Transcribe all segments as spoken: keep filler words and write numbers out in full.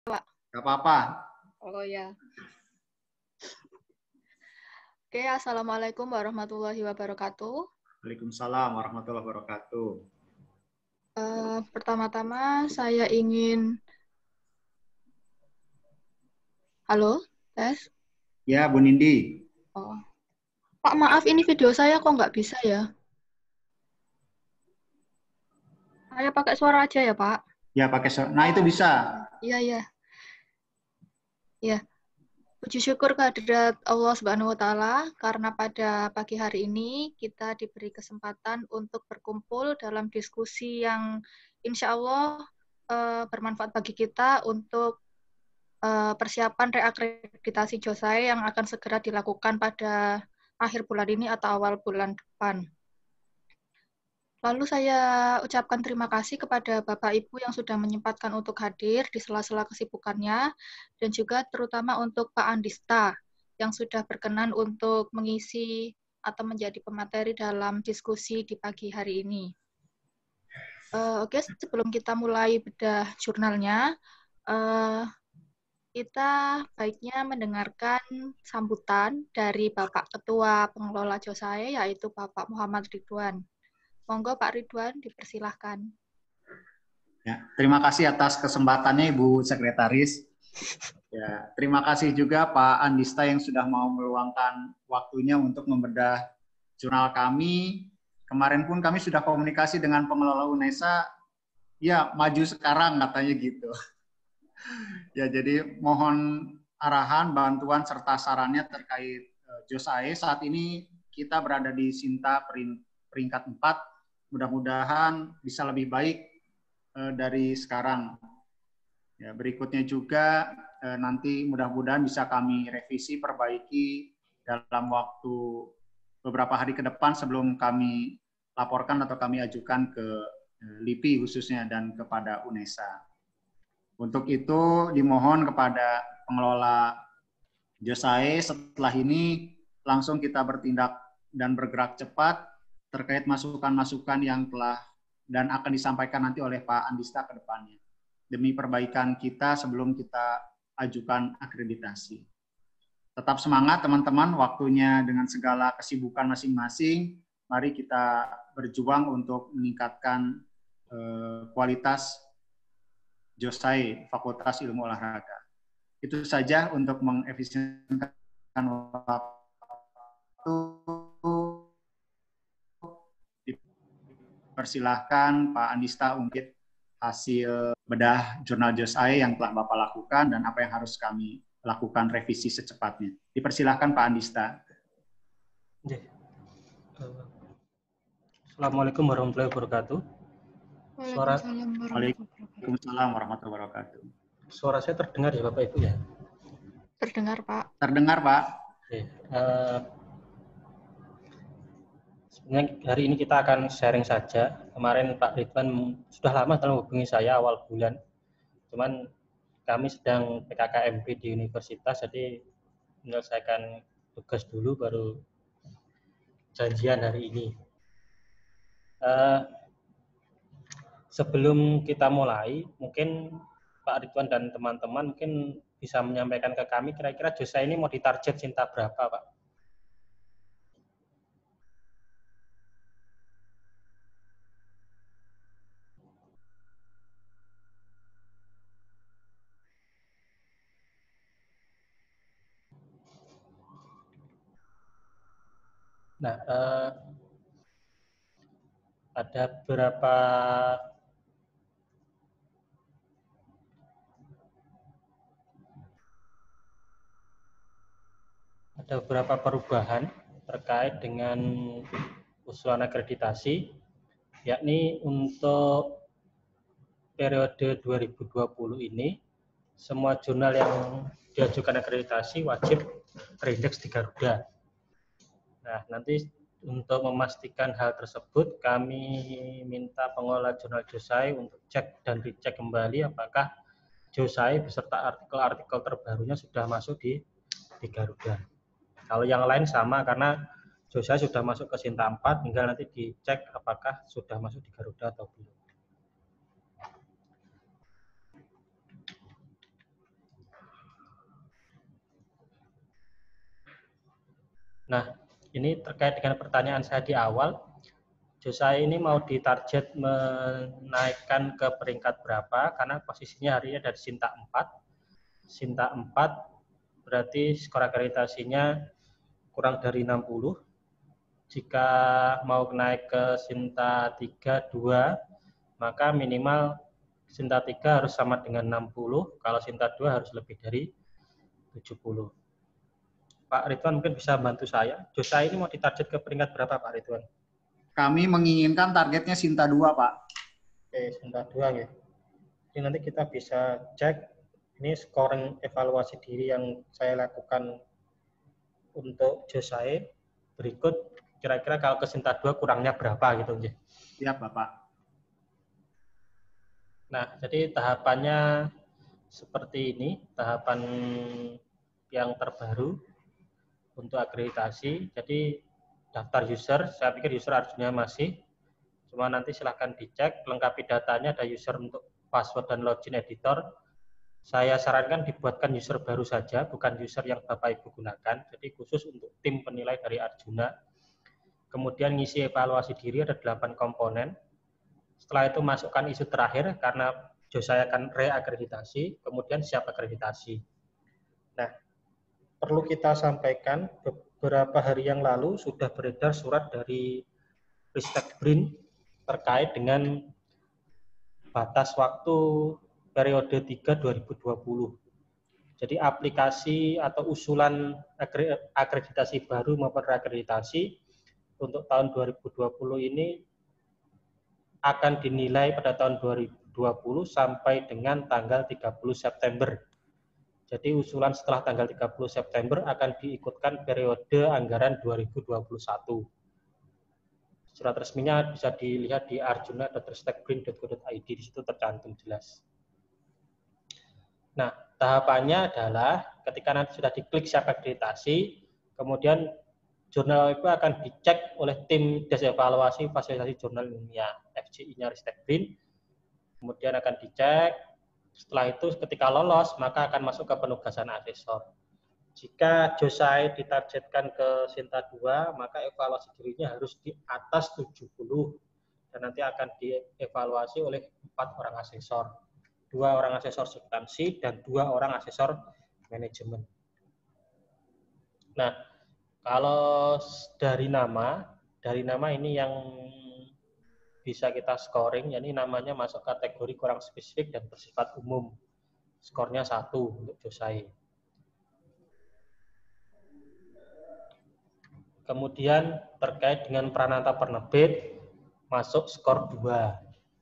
Pak. Gak apa-apa. Oh ya. Oke, Assalamualaikum warahmatullahi wabarakatuh. Waalaikumsalam warahmatullahi wabarakatuh. Uh, pertama-tama saya ingin... Halo, tes? Ya, Bu Nindi. Oh. Pak, maaf ini video saya kok nggak bisa ya? Saya pakai suara aja ya, Pak? Ya, pakai suara. Nah, itu bisa. Iya, iya. Ya. Puji syukur kehadirat Allah Subhanahu wa taala karena pada pagi hari ini kita diberi kesempatan untuk berkumpul dalam diskusi yang insya Allah uh, bermanfaat bagi kita untuk uh, persiapan reakreditasi JOSAE yang akan segera dilakukan pada akhir bulan ini atau awal bulan depan. Lalu saya ucapkan terima kasih kepada Bapak Ibu yang sudah menyempatkan untuk hadir di sela-sela kesibukannya, dan juga terutama untuk Pak Andista yang sudah berkenan untuk mengisi atau menjadi pemateri dalam diskusi di pagi hari ini. Uh, Oke, okay, sebelum kita mulai bedah jurnalnya, uh, kita baiknya mendengarkan sambutan dari Bapak Ketua Pengelola JOSAE, yaitu Bapak Muhammad Ridwan. Monggo Pak Ridwan, dipersilahkan. Ya, terima kasih atas kesempatannya Ibu Sekretaris. Ya, terima kasih juga Pak Andista yang sudah mau meluangkan waktunya untuk membedah jurnal kami. Kemarin pun kami sudah komunikasi dengan pengelola UNESA, ya maju sekarang katanya gitu. Ya, jadi mohon arahan, bantuan, serta sarannya terkait JOSAE. Saat ini kita berada di Sinta peringkat empat. Mudah-mudahan bisa lebih baik eh, dari sekarang. Ya, berikutnya juga eh, nanti mudah-mudahan bisa kami revisi, perbaiki dalam waktu beberapa hari ke depan sebelum kami laporkan atau kami ajukan ke eh, LIPI khususnya dan kepada UNESA. Untuk itu dimohon kepada pengelola JOSAE setelah ini langsung kita bertindak dan bergerak cepat terkait masukan-masukan yang telah dan akan disampaikan nanti oleh Pak Andista ke depannya, demi perbaikan kita sebelum kita ajukan akreditasi. Tetap semangat teman-teman, waktunya dengan segala kesibukan masing-masing, mari kita berjuang untuk meningkatkan eh, kualitas JOSAE, Fakultas Ilmu Olahraga. Itu saja untuk mengefisienkan waktu. Persilahkan Pak Andista untuk hasil bedah jurnal JOSAE yang telah Bapak lakukan dan apa yang harus kami lakukan revisi secepatnya. Dipersilahkan Pak Andista. Assalamualaikum warahmatullahi wabarakatuh. Suara... Waalaikumsalam warahmatullahi wabarakatuh. Suara saya terdengar ya Bapak Ibu ya? Terdengar Pak. Terdengar Pak. Oke. Uh... Sebenarnya hari ini kita akan sharing saja. Kemarin Pak Ridwan sudah lama telah menghubungi saya awal bulan. Cuman kami sedang P K K M B di universitas, jadi menyelesaikan tugas dulu baru janjian hari ini. Uh, sebelum kita mulai, mungkin Pak Ridwan dan teman-teman mungkin bisa menyampaikan ke kami kira-kira JOSAE ini mau ditarget Sinta berapa, Pak? Nah, eh, ada beberapa ada beberapa perubahan terkait dengan usulan akreditasi, yakni untuk periode dua ribu dua puluh ini, semua jurnal yang diajukan akreditasi wajib terindeks di Garuda. Nah, nanti untuk memastikan hal tersebut, kami minta pengelola jurnal JOSAE untuk cek dan dicek kembali apakah JOSAE beserta artikel-artikel terbarunya sudah masuk di, di Garuda. Kalau yang lain sama, karena JOSAE sudah masuk ke Sinta empat, tinggal nanti dicek apakah sudah masuk di Garuda atau belum. Nah, ini terkait dengan pertanyaan saya di awal, Josai ini mau ditarget menaikkan ke peringkat berapa, karena posisinya hari ini ada di Sinta empat. Sinta empat berarti skor akreditasinya kurang dari enam puluh. Jika mau naik ke Sinta tiga, dua, maka minimal Sinta tiga harus sama dengan enam puluh, kalau Sinta dua harus lebih dari tujuh puluh. Pak Ridwan mungkin bisa bantu saya. Josai ini mau ditarget ke peringkat berapa, Pak Ridwan? Kami menginginkan targetnya Sinta dua, Pak. Oke, Sinta dua ya. Jadi nanti kita bisa cek, ini scoring evaluasi diri yang saya lakukan untuk Josai. Berikut, kira-kira kalau ke Sinta dua kurangnya berapa gitu. Siap, Bapak. Nah, jadi tahapannya seperti ini, tahapan yang terbaru untuk akreditasi. Jadi daftar user, saya pikir user Arjuna masih, cuma nanti silahkan dicek, lengkapi datanya, ada user untuk password dan login editor. Saya sarankan dibuatkan user baru saja, bukan user yang Bapak Ibu gunakan, jadi khusus untuk tim penilai dari Arjuna. Kemudian ngisi evaluasi diri ada delapan komponen. Setelah itu masukkan isu terakhir, karena Josai akan reakreditasi, kemudian siap akreditasi. Nah, perlu kita sampaikan, beberapa hari yang lalu sudah beredar surat dari Ristek Brin terkait dengan batas waktu periode tiga dua ribu dua puluh. Jadi aplikasi atau usulan akreditasi baru maupun reakreditasi untuk tahun dua ribu dua puluh ini akan dinilai pada tahun dua ribu dua puluh sampai dengan tanggal tiga puluh September. Jadi usulan setelah tanggal tiga puluh September akan diikutkan periode anggaran dua ribu dua puluh satu. Surat resminya bisa dilihat di arjuna dot ristek brin dot co dot i d, di situ tercantum jelas. Nah, tahapannya adalah ketika nanti sudah diklik siap akreditasi, kemudian jurnal itu akan dicek oleh tim des evaluasi fasilitasi jurnal ilmiah F J I-nya Ristek Brin, kemudian akan dicek. Setelah itu ketika lolos, maka akan masuk ke penugasan asesor. Jika Josai ditargetkan ke Sinta dua, maka evaluasi dirinya harus di atas tujuh puluh. Dan nanti akan dievaluasi oleh empat orang asesor. Dua orang asesor substansi dan dua orang asesor manajemen. Nah, kalau dari nama, dari nama ini yang bisa kita scoring, ya ini namanya masuk kategori kurang spesifik dan bersifat umum. Skornya satu untuk Josai. Kemudian terkait dengan Pranata Penerbit, masuk skor dua.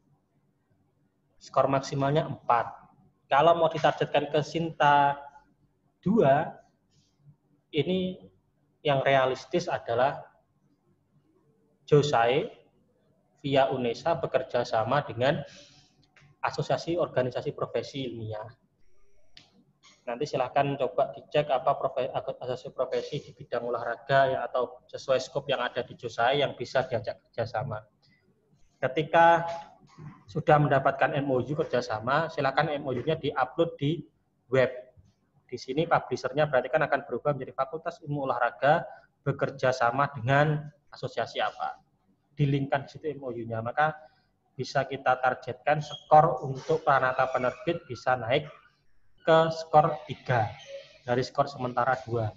Skor maksimalnya empat. Kalau mau ditargetkan ke Sinta dua, ini yang realistis adalah Josai via UNESA bekerja sama dengan asosiasi organisasi profesi ilmiah. Nanti silahkan coba dicek apa profesi, asosiasi profesi di bidang olahraga ya, atau sesuai skop yang ada di Josai yang bisa diajak kerjasama. Ketika sudah mendapatkan M O U kerjasama, silakan M O U-nya diupload di web. Di sini publishernya berarti kan akan berubah menjadi Fakultas Ilmu Olahraga bekerja sama dengan asosiasi apa. Dilingkan di situ M O U-nya, maka bisa kita targetkan skor untuk Pranata Penerbit bisa naik ke skor tiga dari skor sementara dua.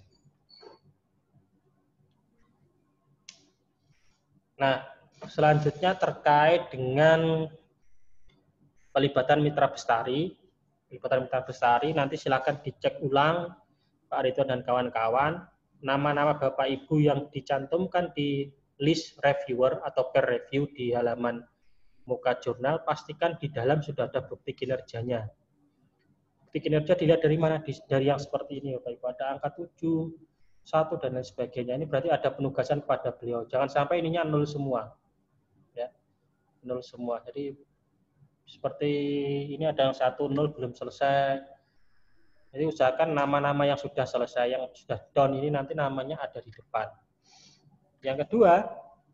Nah, selanjutnya terkait dengan pelibatan mitra bestari. Pelibatan mitra bestari nanti silakan dicek ulang Pak Ridwan dan kawan-kawan, nama-nama Bapak Ibu yang dicantumkan di list reviewer atau peer review di halaman muka jurnal, pastikan di dalam sudah ada bukti kinerjanya. Bukti kinerja dilihat dari mana? Dari yang seperti ini, Bapak Ibu. Ada angka tujuh, satu, dan lain sebagainya. Ini berarti ada penugasan kepada beliau. Jangan sampai ininya nol semua. Ya, nol semua. Jadi seperti ini ada yang satu, nol, belum selesai. Jadi usahakan nama-nama yang sudah selesai, yang sudah down ini nanti namanya ada di depan. Yang kedua,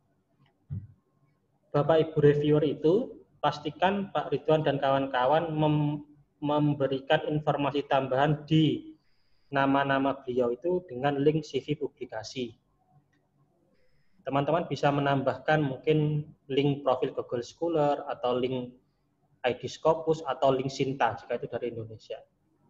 Bapak Ibu reviewer itu pastikan Pak Ridwan dan kawan-kawan mem memberikan informasi tambahan di nama-nama beliau itu dengan link C V publikasi. teman-teman bisa menambahkan mungkin link profil Google Scholar atau link I D Scopus atau link Sinta jika itu dari Indonesia.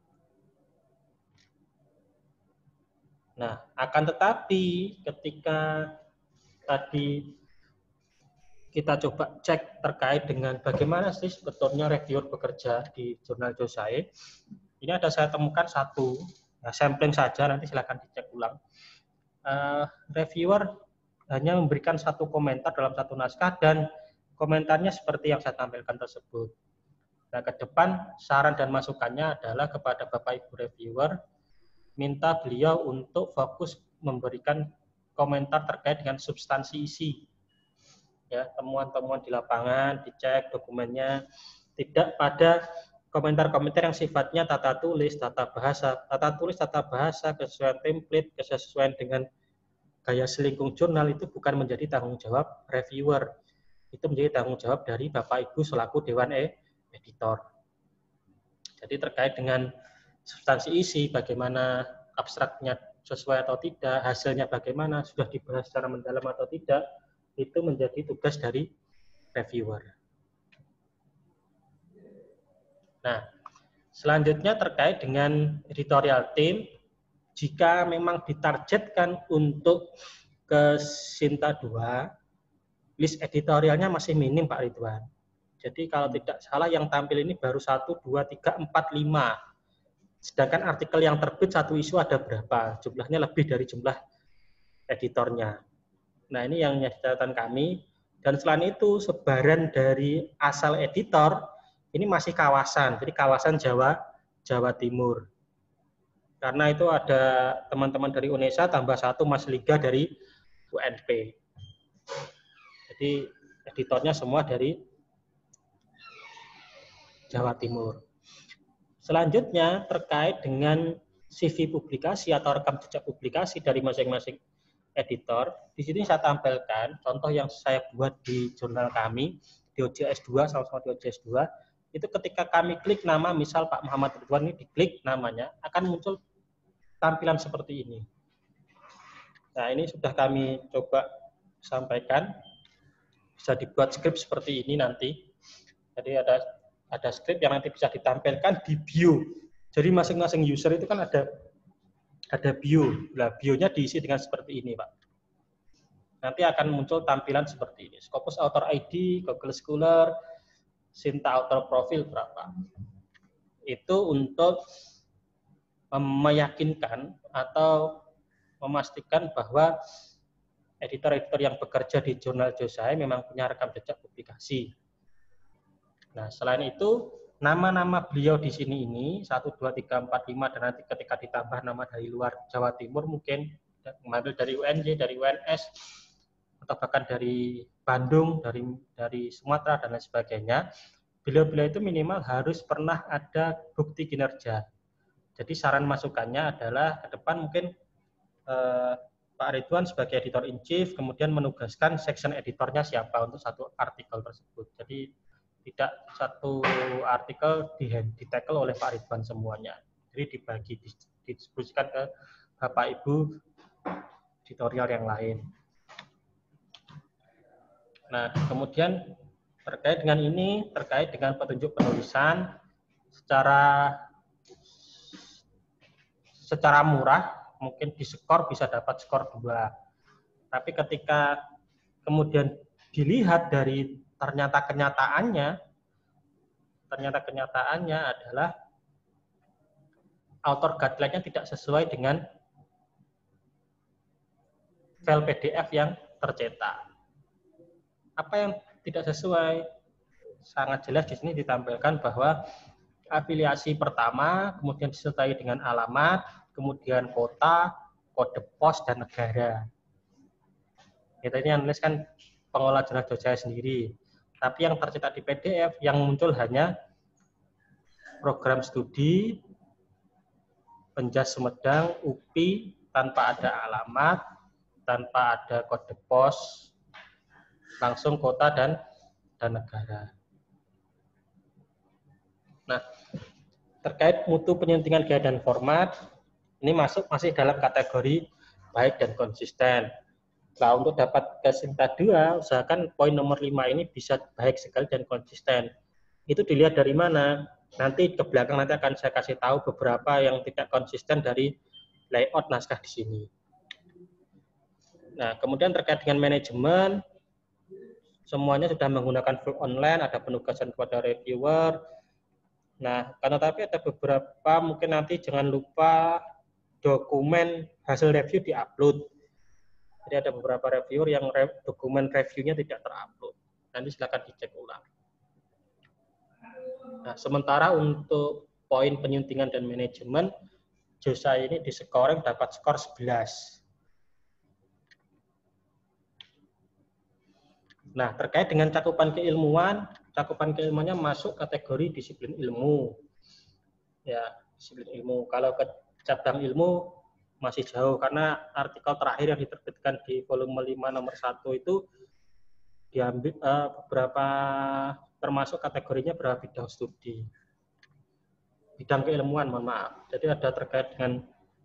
Nah, akan tetapi ketika tadi kita coba cek terkait dengan bagaimana sih sebetulnya reviewer bekerja di jurnal Josae, ini ada saya temukan satu, ya, sampling saja, nanti silakan dicek ulang. Uh, reviewer hanya memberikan satu komentar dalam satu naskah dan komentarnya seperti yang saya tampilkan tersebut. Nah, ke depan saran dan masukannya adalah kepada Bapak Ibu reviewer, minta beliau untuk fokus memberikan komentar terkait dengan substansi isi. Ya, temuan-temuan di lapangan, dicek dokumennya, tidak pada komentar-komentar yang sifatnya tata tulis, tata bahasa, tata tulis, tata bahasa, kesesuaian template, kesesuaian dengan gaya selingkung jurnal itu bukan menjadi tanggung jawab reviewer. Itu menjadi tanggung jawab dari Bapak Ibu selaku Dewan Editor. Jadi terkait dengan substansi isi, bagaimana abstraknya sesuai atau tidak, hasilnya bagaimana, sudah dibahas secara mendalam atau tidak, itu menjadi tugas dari reviewer. Nah, selanjutnya terkait dengan editorial team, jika memang ditargetkan untuk ke Sinta dua, list editorialnya masih minim Pak Ridwan. Jadi kalau tidak salah yang tampil ini baru satu, dua, tiga, empat, lima. Sedangkan artikel yang terbit satu isu ada berapa? Jumlahnya lebih dari jumlah editornya. Nah ini yang menjadi catatan kami. Dan selain itu sebaran dari asal editor ini masih kawasan. Jadi kawasan Jawa, Jawa Timur. Karena itu ada teman-teman dari UNESA tambah satu Mas Liga dari U N P. Jadi editornya semua dari Jawa Timur. Selanjutnya terkait dengan C V publikasi atau rekam jejak publikasi dari masing-masing editor. Di sini saya tampilkan contoh yang saya buat di jurnal kami di O J S dua, sama-sama di O J S dua. Itu ketika kami klik nama, misal Pak Muhammad Ridwan ini diklik namanya, akan muncul tampilan seperti ini. Nah, ini sudah kami coba sampaikan. Bisa dibuat skrip seperti ini nanti. Jadi ada ada skrip yang nanti bisa ditampilkan di bio. Jadi masing-masing user itu kan ada ada bio. Nah, bionya diisi dengan seperti ini, Pak. Nanti akan muncul tampilan seperti ini. Scopus Author I D, Google Scholar, Sinta Author Profil berapa. Itu untuk meyakinkan atau memastikan bahwa editor-editor yang bekerja di jurnal Josae memang punya rekam jejak publikasi. Nah, selain itu, nama-nama beliau di sini ini, satu, dua, tiga, empat, lima, dan nanti ketika ditambah nama dari luar Jawa Timur, mungkin mengambil dari U N J, dari U N S, atau bahkan dari Bandung, dari dari Sumatera, dan lain sebagainya, beliau-beliau itu minimal harus pernah ada bukti kinerja. Jadi saran masukannya adalah ke depan mungkin eh, Pak Ridwan sebagai editor in chief kemudian menugaskan section editornya siapa untuk satu artikel tersebut. Jadi tidak satu artikel di-tackle oleh Pak Ridwan semuanya. Jadi dibagi, didistribusikan ke Bapak Ibu editorial yang lain. Nah, kemudian terkait dengan ini, terkait dengan petunjuk penulisan secara secara murah, mungkin di skor bisa dapat skor dua. Tapi ketika kemudian dilihat dari ternyata kenyataannya, ternyata kenyataannya adalah author guideline-nya tidak sesuai dengan file P D F yang tercetak. Apa yang tidak sesuai? Sangat jelas di sini ditampilkan bahwa afiliasi pertama, kemudian disertai dengan alamat, kemudian kota, kode pos, dan negara. Kita ini yang nulis kan pengelola jurnal Josae sendiri. Tapi yang tercetak di P D F yang muncul hanya program studi, Penjas Sumedang, U P I, tanpa ada alamat, tanpa ada kode pos, langsung kota dan dan negara. Nah, terkait mutu penyuntingan gaya dan format, ini masuk masih dalam kategori baik dan konsisten. Nah, untuk dapat ke Sinta dua, usahakan poin nomor lima ini bisa baik sekali dan konsisten. Itu dilihat dari mana? Nanti ke belakang nanti akan saya kasih tahu beberapa yang tidak konsisten dari layout naskah di sini. Nah, kemudian terkait dengan manajemen, semuanya sudah menggunakan full online, ada penugasan kepada reviewer. Nah, karena tapi ada beberapa, mungkin nanti jangan lupa dokumen hasil review di-upload. Jadi ada beberapa reviewer yang re dokumen reviewnya tidak terupload. Nanti silakan dicek ulang. Nah, sementara untuk poin penyuntingan dan manajemen, Josai ini di scoring dapat skor sebelas. Nah, terkait dengan cakupan keilmuan, cakupan keilmuannya masuk kategori disiplin ilmu. Ya, disiplin ilmu. Kalau ke cabang ilmu masih jauh, karena artikel terakhir yang diterbitkan di volume lima nomor satu itu diambil uh, beberapa, termasuk kategorinya berapa bidang studi. Bidang keilmuan, mohon maaf. Jadi ada terkait dengan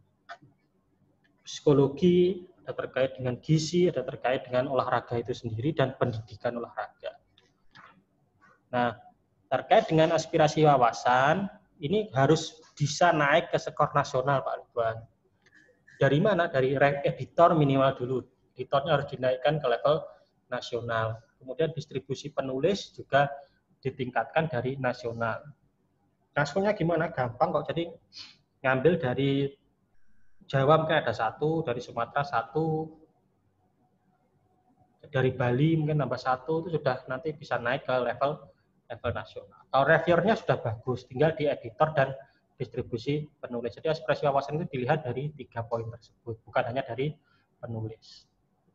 psikologi, ada terkait dengan gizi, ada terkait dengan olahraga itu sendiri, dan pendidikan olahraga. Nah, terkait dengan aspirasi wawasan, ini harus bisa naik ke skor nasional, Pak Ridwan. Dari mana? Dari rank editor minimal dulu. Editornya harus dinaikkan ke level nasional. Kemudian distribusi penulis juga ditingkatkan dari nasional. Nasionalnya gimana? Gampang kok. Jadi ngambil dari Jawa mungkin ada satu, dari Sumatera satu, dari Bali mungkin nambah satu, itu sudah nanti bisa naik ke level level nasional. Kalau reviewernya sudah bagus, tinggal di editor dan distribusi penulis. Jadi aspirasi wawasan itu dilihat dari tiga poin tersebut, bukan hanya dari penulis.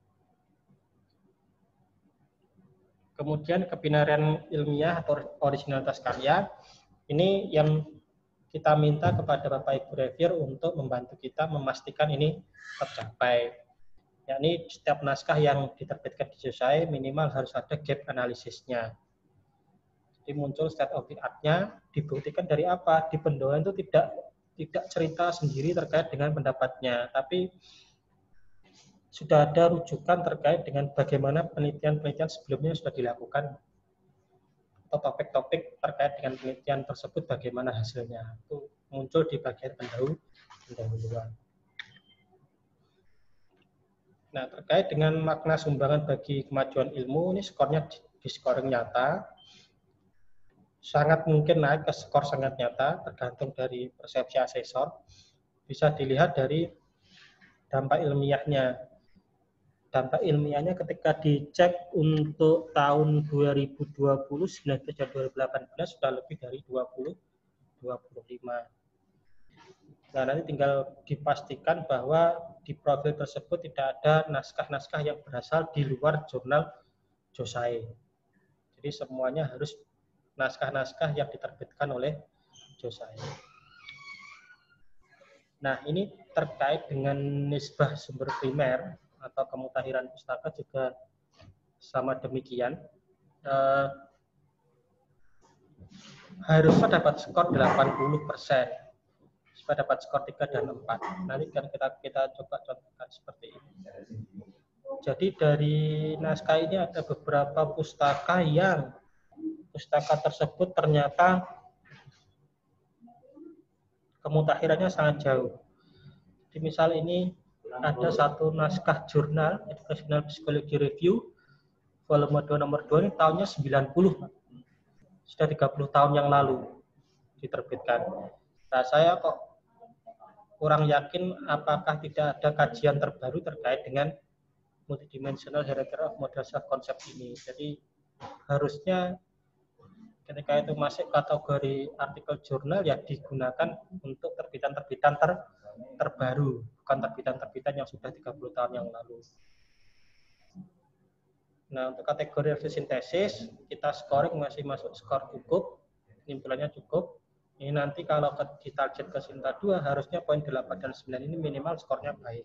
Kemudian kebinaian ilmiah atau originalitas karya, ini yang kita minta kepada Bapak Ibu reviewer untuk membantu kita memastikan ini tercapai. Yakni setiap naskah yang diterbitkan di Josai minimal harus ada gap analisisnya. Jadi muncul state of the art-nya, dibuktikan dari apa? Di pendoan itu tidak tidak cerita sendiri terkait dengan pendapatnya, tapi sudah ada rujukan terkait dengan bagaimana penelitian-penelitian sebelumnya sudah dilakukan, atau topik-topik terkait dengan penelitian tersebut bagaimana hasilnya. Itu muncul di bagian pendahuluan. Nah, terkait dengan makna sumbangan bagi kemajuan ilmu, ini skornya di scoring nyata. Sangat mungkin naik ke skor sangat nyata, tergantung dari persepsi asesor. Bisa dilihat dari dampak ilmiahnya. Dampak ilmiahnya ketika dicek untuk tahun dua ribu dua puluh, sembilan belas, dan dua ribu delapan belas sudah lebih dari dua puluh, dua puluh lima. Nah, nanti tinggal dipastikan bahwa di profil tersebut tidak ada naskah-naskah yang berasal di luar jurnal Josai. Jadi semuanya harus naskah-naskah yang diterbitkan oleh Josai. Nah, ini terkait dengan nisbah sumber primer atau kemutahiran pustaka juga sama demikian. Eh, harusnya dapat skor delapan puluh persen. Supaya dapat skor tiga dan empat. Nanti kan kita kita coba contohkan seperti ini. Jadi dari naskah ini ada beberapa pustaka yang pustaka tersebut ternyata kemutakhirannya sangat jauh. Di misal ini ada satu naskah jurnal Educational Psychology Review volume dua nomor dua, ini tahunnya sembilan puluh. Sudah tiga puluh tahun yang lalu diterbitkan. Nah, saya kok kurang yakin apakah tidak ada kajian terbaru terkait dengan multidimensional hierarchy of model self concept ini. Jadi harusnya ketika itu masuk kategori artikel jurnal ya digunakan untuk terbitan-terbitan ter, terbaru, bukan terbitan-terbitan yang sudah tiga puluh tahun yang lalu. Nah, untuk kategori review sintesis, kita scoring masih masuk skor cukup, penyimpulannya cukup. Ini nanti kalau di target ke Sinta dua, harusnya poin delapan dan sembilan ini minimal skornya baik.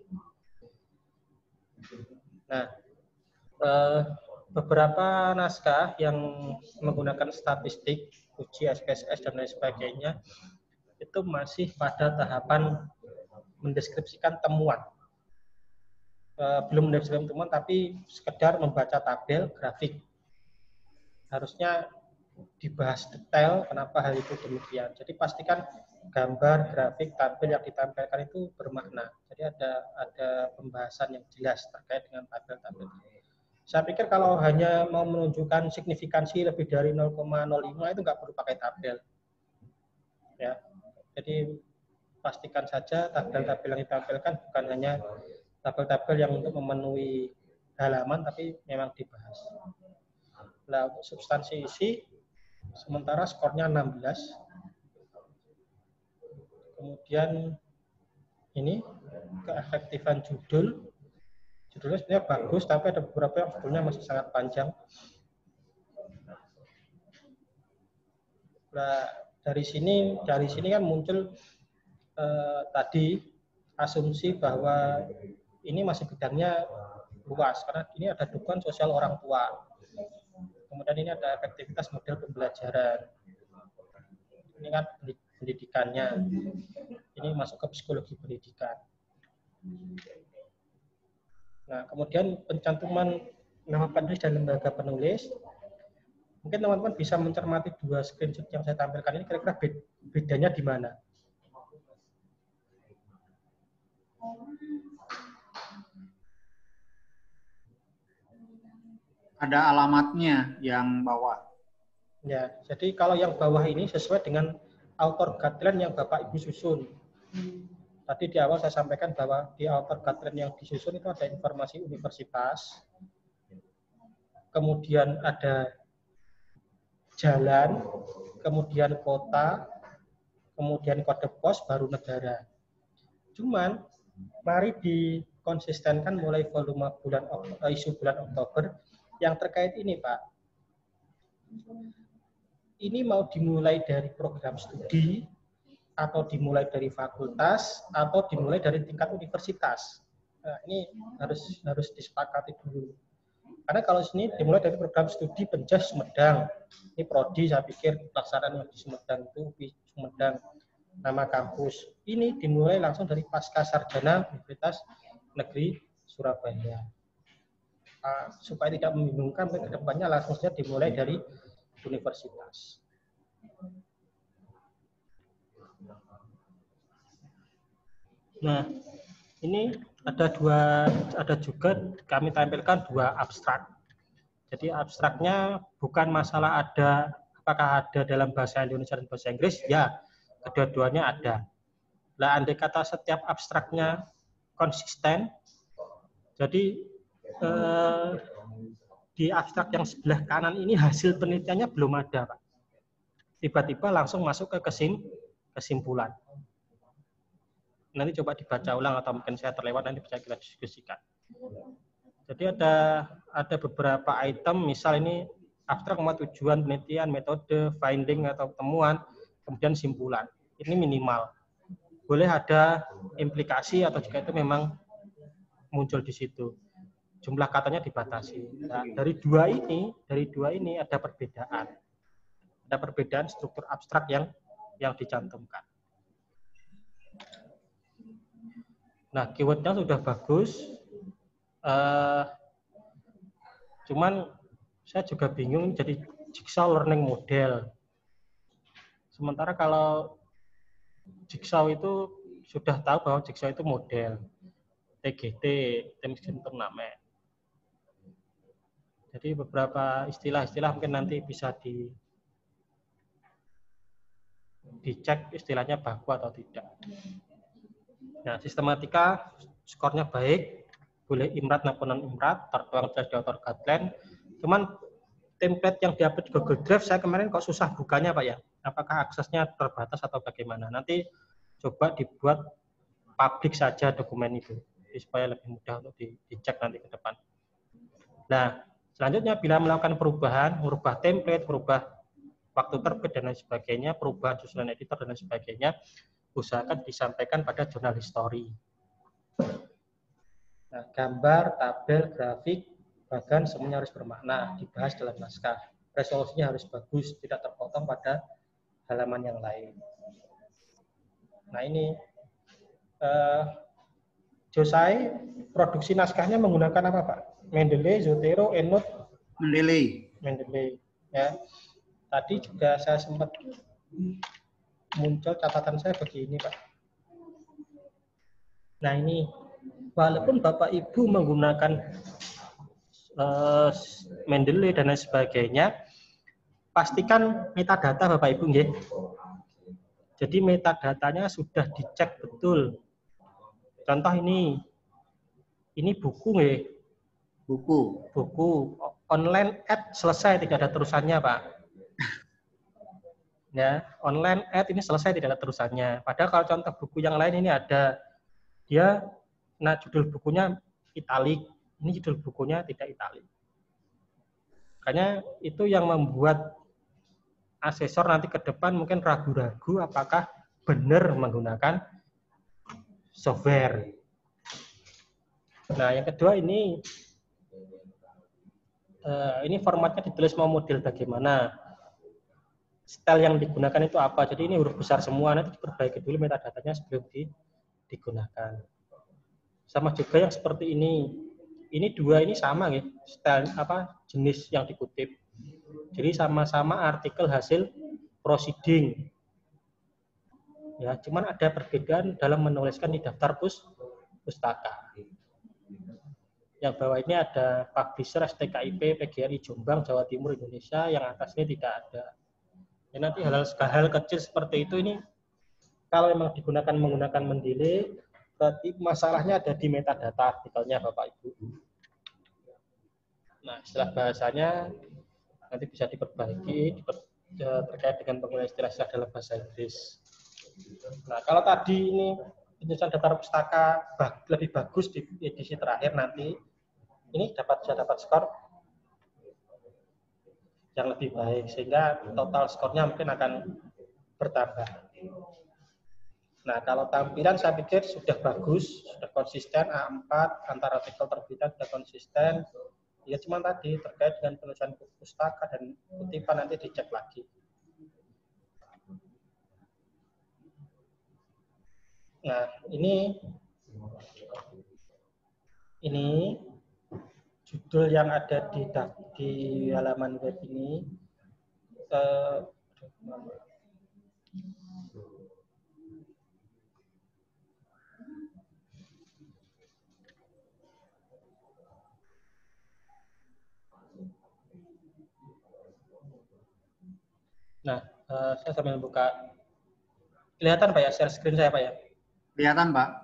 Nah, eh, beberapa naskah yang menggunakan statistik, uji S P S S, dan lain sebagainya, itu masih pada tahapan mendeskripsikan temuan. uh, belum mendapatkan temuan tapi sekedar membaca tabel grafik. Harusnya dibahas detail kenapa hal itu demikian. Jadi pastikan gambar, grafik, tabel yang ditampilkan itu bermakna. Jadi ada ada pembahasan yang jelas terkait dengan tabel-tabel. Saya pikir kalau hanya mau menunjukkan signifikansi lebih dari nol koma nol lima itu nggak perlu pakai tabel. Ya, jadi pastikan saja tabel-tabel yang ditampilkan bukan hanya tabel-tabel yang untuk memenuhi halaman, tapi memang dibahas. Nah, untuk substansi isi, sementara skornya enam belas. Kemudian ini keefektifan judul. Judulnya sebenarnya bagus, tapi ada beberapa yang judulnya masih sangat panjang. Nah, dari sini dari sini kan muncul eh, tadi asumsi bahwa ini masih bidangnya luas karena ini ada dukungan sosial orang tua. Kemudian ini ada efektivitas model pembelajaran. Ini kan pendidikannya. Ini masuk ke psikologi pendidikan. Nah, kemudian pencantuman nama penulis dan lembaga penulis. Mungkin teman-teman bisa mencermati dua screenshot yang saya tampilkan ini, kira-kira bedanya di mana? Ada alamatnya yang bawah. Ya, jadi kalau yang bawah ini sesuai dengan author guideline yang Bapak Ibu susun. Tadi di awal saya sampaikan bahwa di author guideline yang disusun itu ada informasi universitas, kemudian ada jalan, kemudian kota, kemudian kode pos, baru negara. Cuman, mari dikonsistenkan mulai volume bulan isu bulan Oktober yang terkait ini, Pak. Ini mau dimulai dari program studi, atau dimulai dari fakultas, atau dimulai dari tingkat universitas. Nah, ini harus harus disepakati dulu. Karena kalau sini dimulai dari program studi Penjas Sumedang, ini prodi saya pikir pelaksanaan yang di Sumedang itu di Sumedang nama kampus. Ini dimulai langsung dari pasca sarjana Universitas Negeri Surabaya. Uh, supaya tidak membingungkan, ke depannya langsung saja dimulai dari universitas. Nah, ini ada dua, ada juga kami tampilkan dua abstrak. Jadi abstraknya bukan masalah ada, apakah ada dalam bahasa Indonesia dan bahasa Inggris, ya, kedua-duanya ada. Nah, andai kata setiap abstraknya konsisten, jadi eh, di abstrak yang sebelah kanan ini hasil penelitiannya belum ada, Pak. Tiba-tiba langsung masuk ke kesim, kesimpulan. Nanti coba dibaca ulang atau mungkin saya terlewat, nanti bisa kita diskusikan. Jadi ada ada beberapa item, misal ini abstrak sama tujuan penelitian, metode, finding atau temuan, kemudian simpulan. Ini minimal. Boleh ada implikasi atau jika itu memang muncul di situ. Jumlah katanya dibatasi. Nah, dari dua ini, dari dua ini ada perbedaan. Ada perbedaan struktur abstrak yang yang dicantumkan. Nah, keywordnya sudah bagus. Uh, cuman saya juga bingung jadi jigsaw learning model. Sementara kalau jigsaw itu sudah tahu bahwa jigsaw itu model. T G T, Team Game Turnamen. Jadi beberapa istilah-istilah mungkin nanti bisa di dicek istilahnya baku atau tidak. Nah, sistematika skornya baik, boleh imrat maupun non-imrat, tertuang jelas di author guideline. Cuman template yang diupload Google Drive saya kemarin kok susah bukanya, Pak ya. Apakah aksesnya terbatas atau bagaimana? Nanti coba dibuat publik saja dokumen itu, supaya lebih mudah untuk dicek nanti ke depan. Nah, selanjutnya bila melakukan perubahan, merubah template, merubah waktu terbit dan lain sebagainya, perubahan susunan editor dan lain sebagainya, usahakan disampaikan pada jurnal history. Nah, gambar, tabel, grafik, bahkan semuanya harus bermakna, dibahas dalam naskah. Resolusinya harus bagus, tidak terpotong pada halaman yang lain. Nah, ini eh, Josai produksi naskahnya menggunakan apa, Pak? Mendeley, Zotero, Endnote? Mendeley. Mendeley. Ya. Tadi juga saya sempat muncul catatan saya begini, Pak. Nah ini, walaupun Bapak Ibu menggunakan uh, Mendeley dan lain sebagainya, pastikan metadata Bapak Ibu, nggih. Jadi metadatanya sudah dicek betul. Contoh ini, ini buku nggih. Buku. Buku online ad selesai, tidak ada terusannya, Pak. Ya, online ad ini selesai, tidak ada terusannya. Padahal kalau contoh buku yang lain ini ada, dia, nah judul bukunya italik, ini judul bukunya tidak italik. Makanya itu yang membuat asesor nanti ke depan mungkin ragu-ragu apakah benar menggunakan software. Nah, yang kedua ini, Uh, ini formatnya ditulis mau model bagaimana, style yang digunakan itu apa. Jadi ini huruf besar semua, nanti diperbaiki dulu metadatanya sebelum di, digunakan. Sama juga yang seperti ini, ini dua ini sama ya, style apa jenis yang dikutip. Jadi sama-sama artikel hasil proceeding. Ya, cuman ada perbedaan dalam menuliskan di daftar pus, pustaka. Yang bawah ini ada publisher S T K I P, P G R I Jombang, Jawa Timur, Indonesia. Yang atas ini tidak ada. Ya, nanti hal-hal hal kecil seperti itu ini kalau memang digunakan menggunakan Mendeley, berarti masalahnya ada di metadata artikelnya, Bapak Ibu. Nah, istilah bahasanya nanti bisa diperbaiki diper, terkait dengan penggunaan istilah-istilah dalam bahasa Inggris. Nah, kalau tadi ini penyusunan daftar pustaka lebih bagus di edisi terakhir nanti, ini dapat bisa dapat skor yang lebih baik sehingga total skornya mungkin akan bertambah. Nah, kalau tampilan saya pikir sudah bagus, sudah konsisten A empat antara artikel terbitan sudah konsisten. Ya cuma tadi terkait dengan penulisan pustaka dan kutipan nanti dicek lagi. Nah, ini ini judul yang ada di di halaman web ini. Eh, nah, eh, saya sambil buka. Kelihatan Pak ya, share screen saya Pak ya? Kelihatan Pak.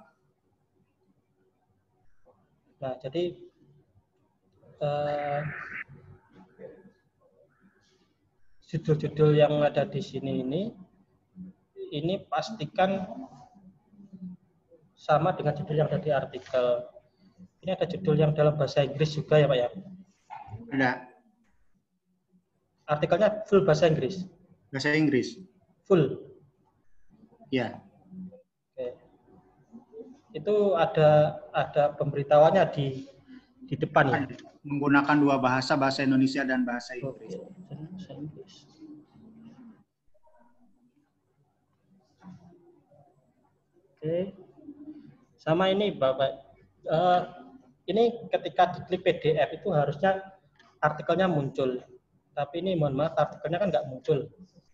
Nah, jadi eh, judul-judul yang ada di sini ini, ini pastikan sama dengan judul yang ada di artikel. Ini ada judul yang dalam bahasa Inggris juga ya Pak ya? Ada. Artikelnya full bahasa Inggris? Bahasa Inggris. Full? Ya. Oke. Itu ada ada pemberitahuannya di di depan ya? Menggunakan dua bahasa, bahasa Indonesia dan bahasa Inggris. Bahasa Inggris. Oke. Sama ini Bapak. Uh, ini ketika diklik P D F itu harusnya artikelnya muncul. Tapi ini mohon maaf artikelnya kan nggak muncul.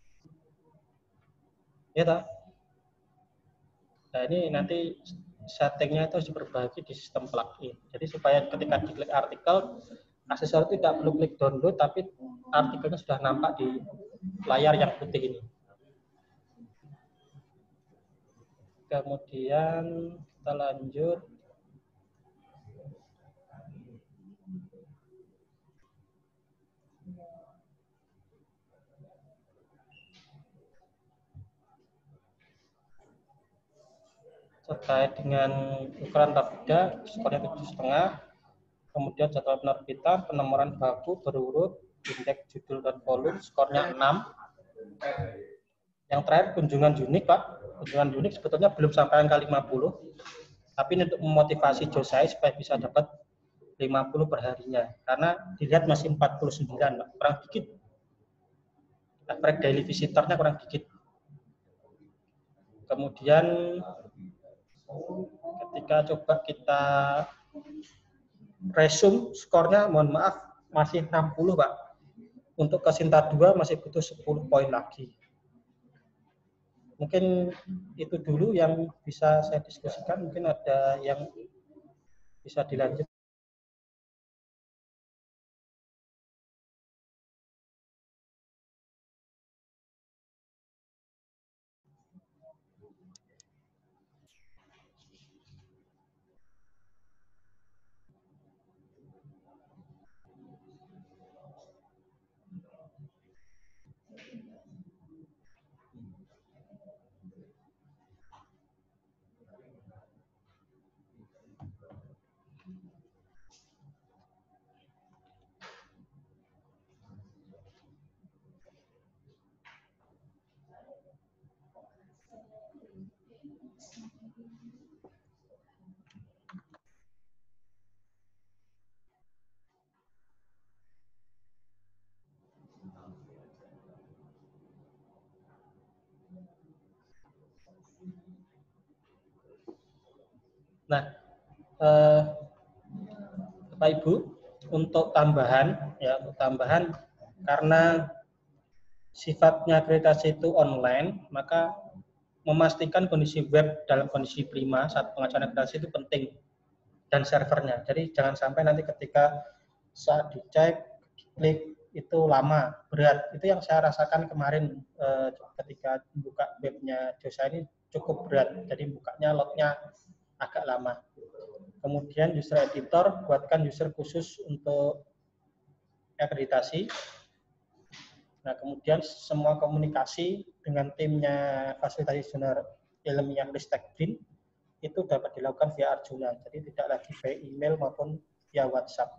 Ya toh? Nah ini nanti settingnya itu harus diperbaiki di sistem plugin. Jadi supaya ketika diklik artikel, asesor itu tidak perlu klik download, tapi artikelnya sudah nampak di layar yang putih ini. Kemudian kita lanjut. Terkait dengan ukuran tabida, skornya tujuh koma lima, kemudian jadwal penerbitan, penomoran baku berurut, indeks judul dan volume, skornya enam. Yang terakhir kunjungan unik Pak, kunjungan unik sebetulnya belum sampai angka lima puluh, tapi ini untuk memotivasi Josai supaya bisa dapat lima puluh perharinya, karena dilihat masih empat puluh sembilan Pak, kurang dikit. Average daily visitornya kurang dikit. Kemudian ketika coba kita resume skornya, mohon maaf, masih enam puluh, Pak. Untuk ke Sinta dua masih butuh sepuluh poin lagi. Mungkin itu dulu yang bisa saya diskusikan. Mungkin ada yang bisa dilanjut. Nah, eh, Bapak Ibu, untuk tambahan, ya untuk tambahan, karena sifatnya akreditasi itu online, maka memastikan kondisi web dalam kondisi prima saat pengajuan akreditasi itu penting, dan servernya. Jadi jangan sampai nanti ketika saat dicek, klik itu lama, berat. Itu yang saya rasakan kemarin eh, ketika buka webnya Josa ini cukup berat. Jadi bukanya lognya agak lama. Kemudian user editor, buatkan user khusus untuk akreditasi. Nah, kemudian semua komunikasi dengan timnya fasilitasi jurnal ilmiah Ristek B R I N itu dapat dilakukan via Arjuna. Jadi tidak lagi via email maupun via WhatsApp.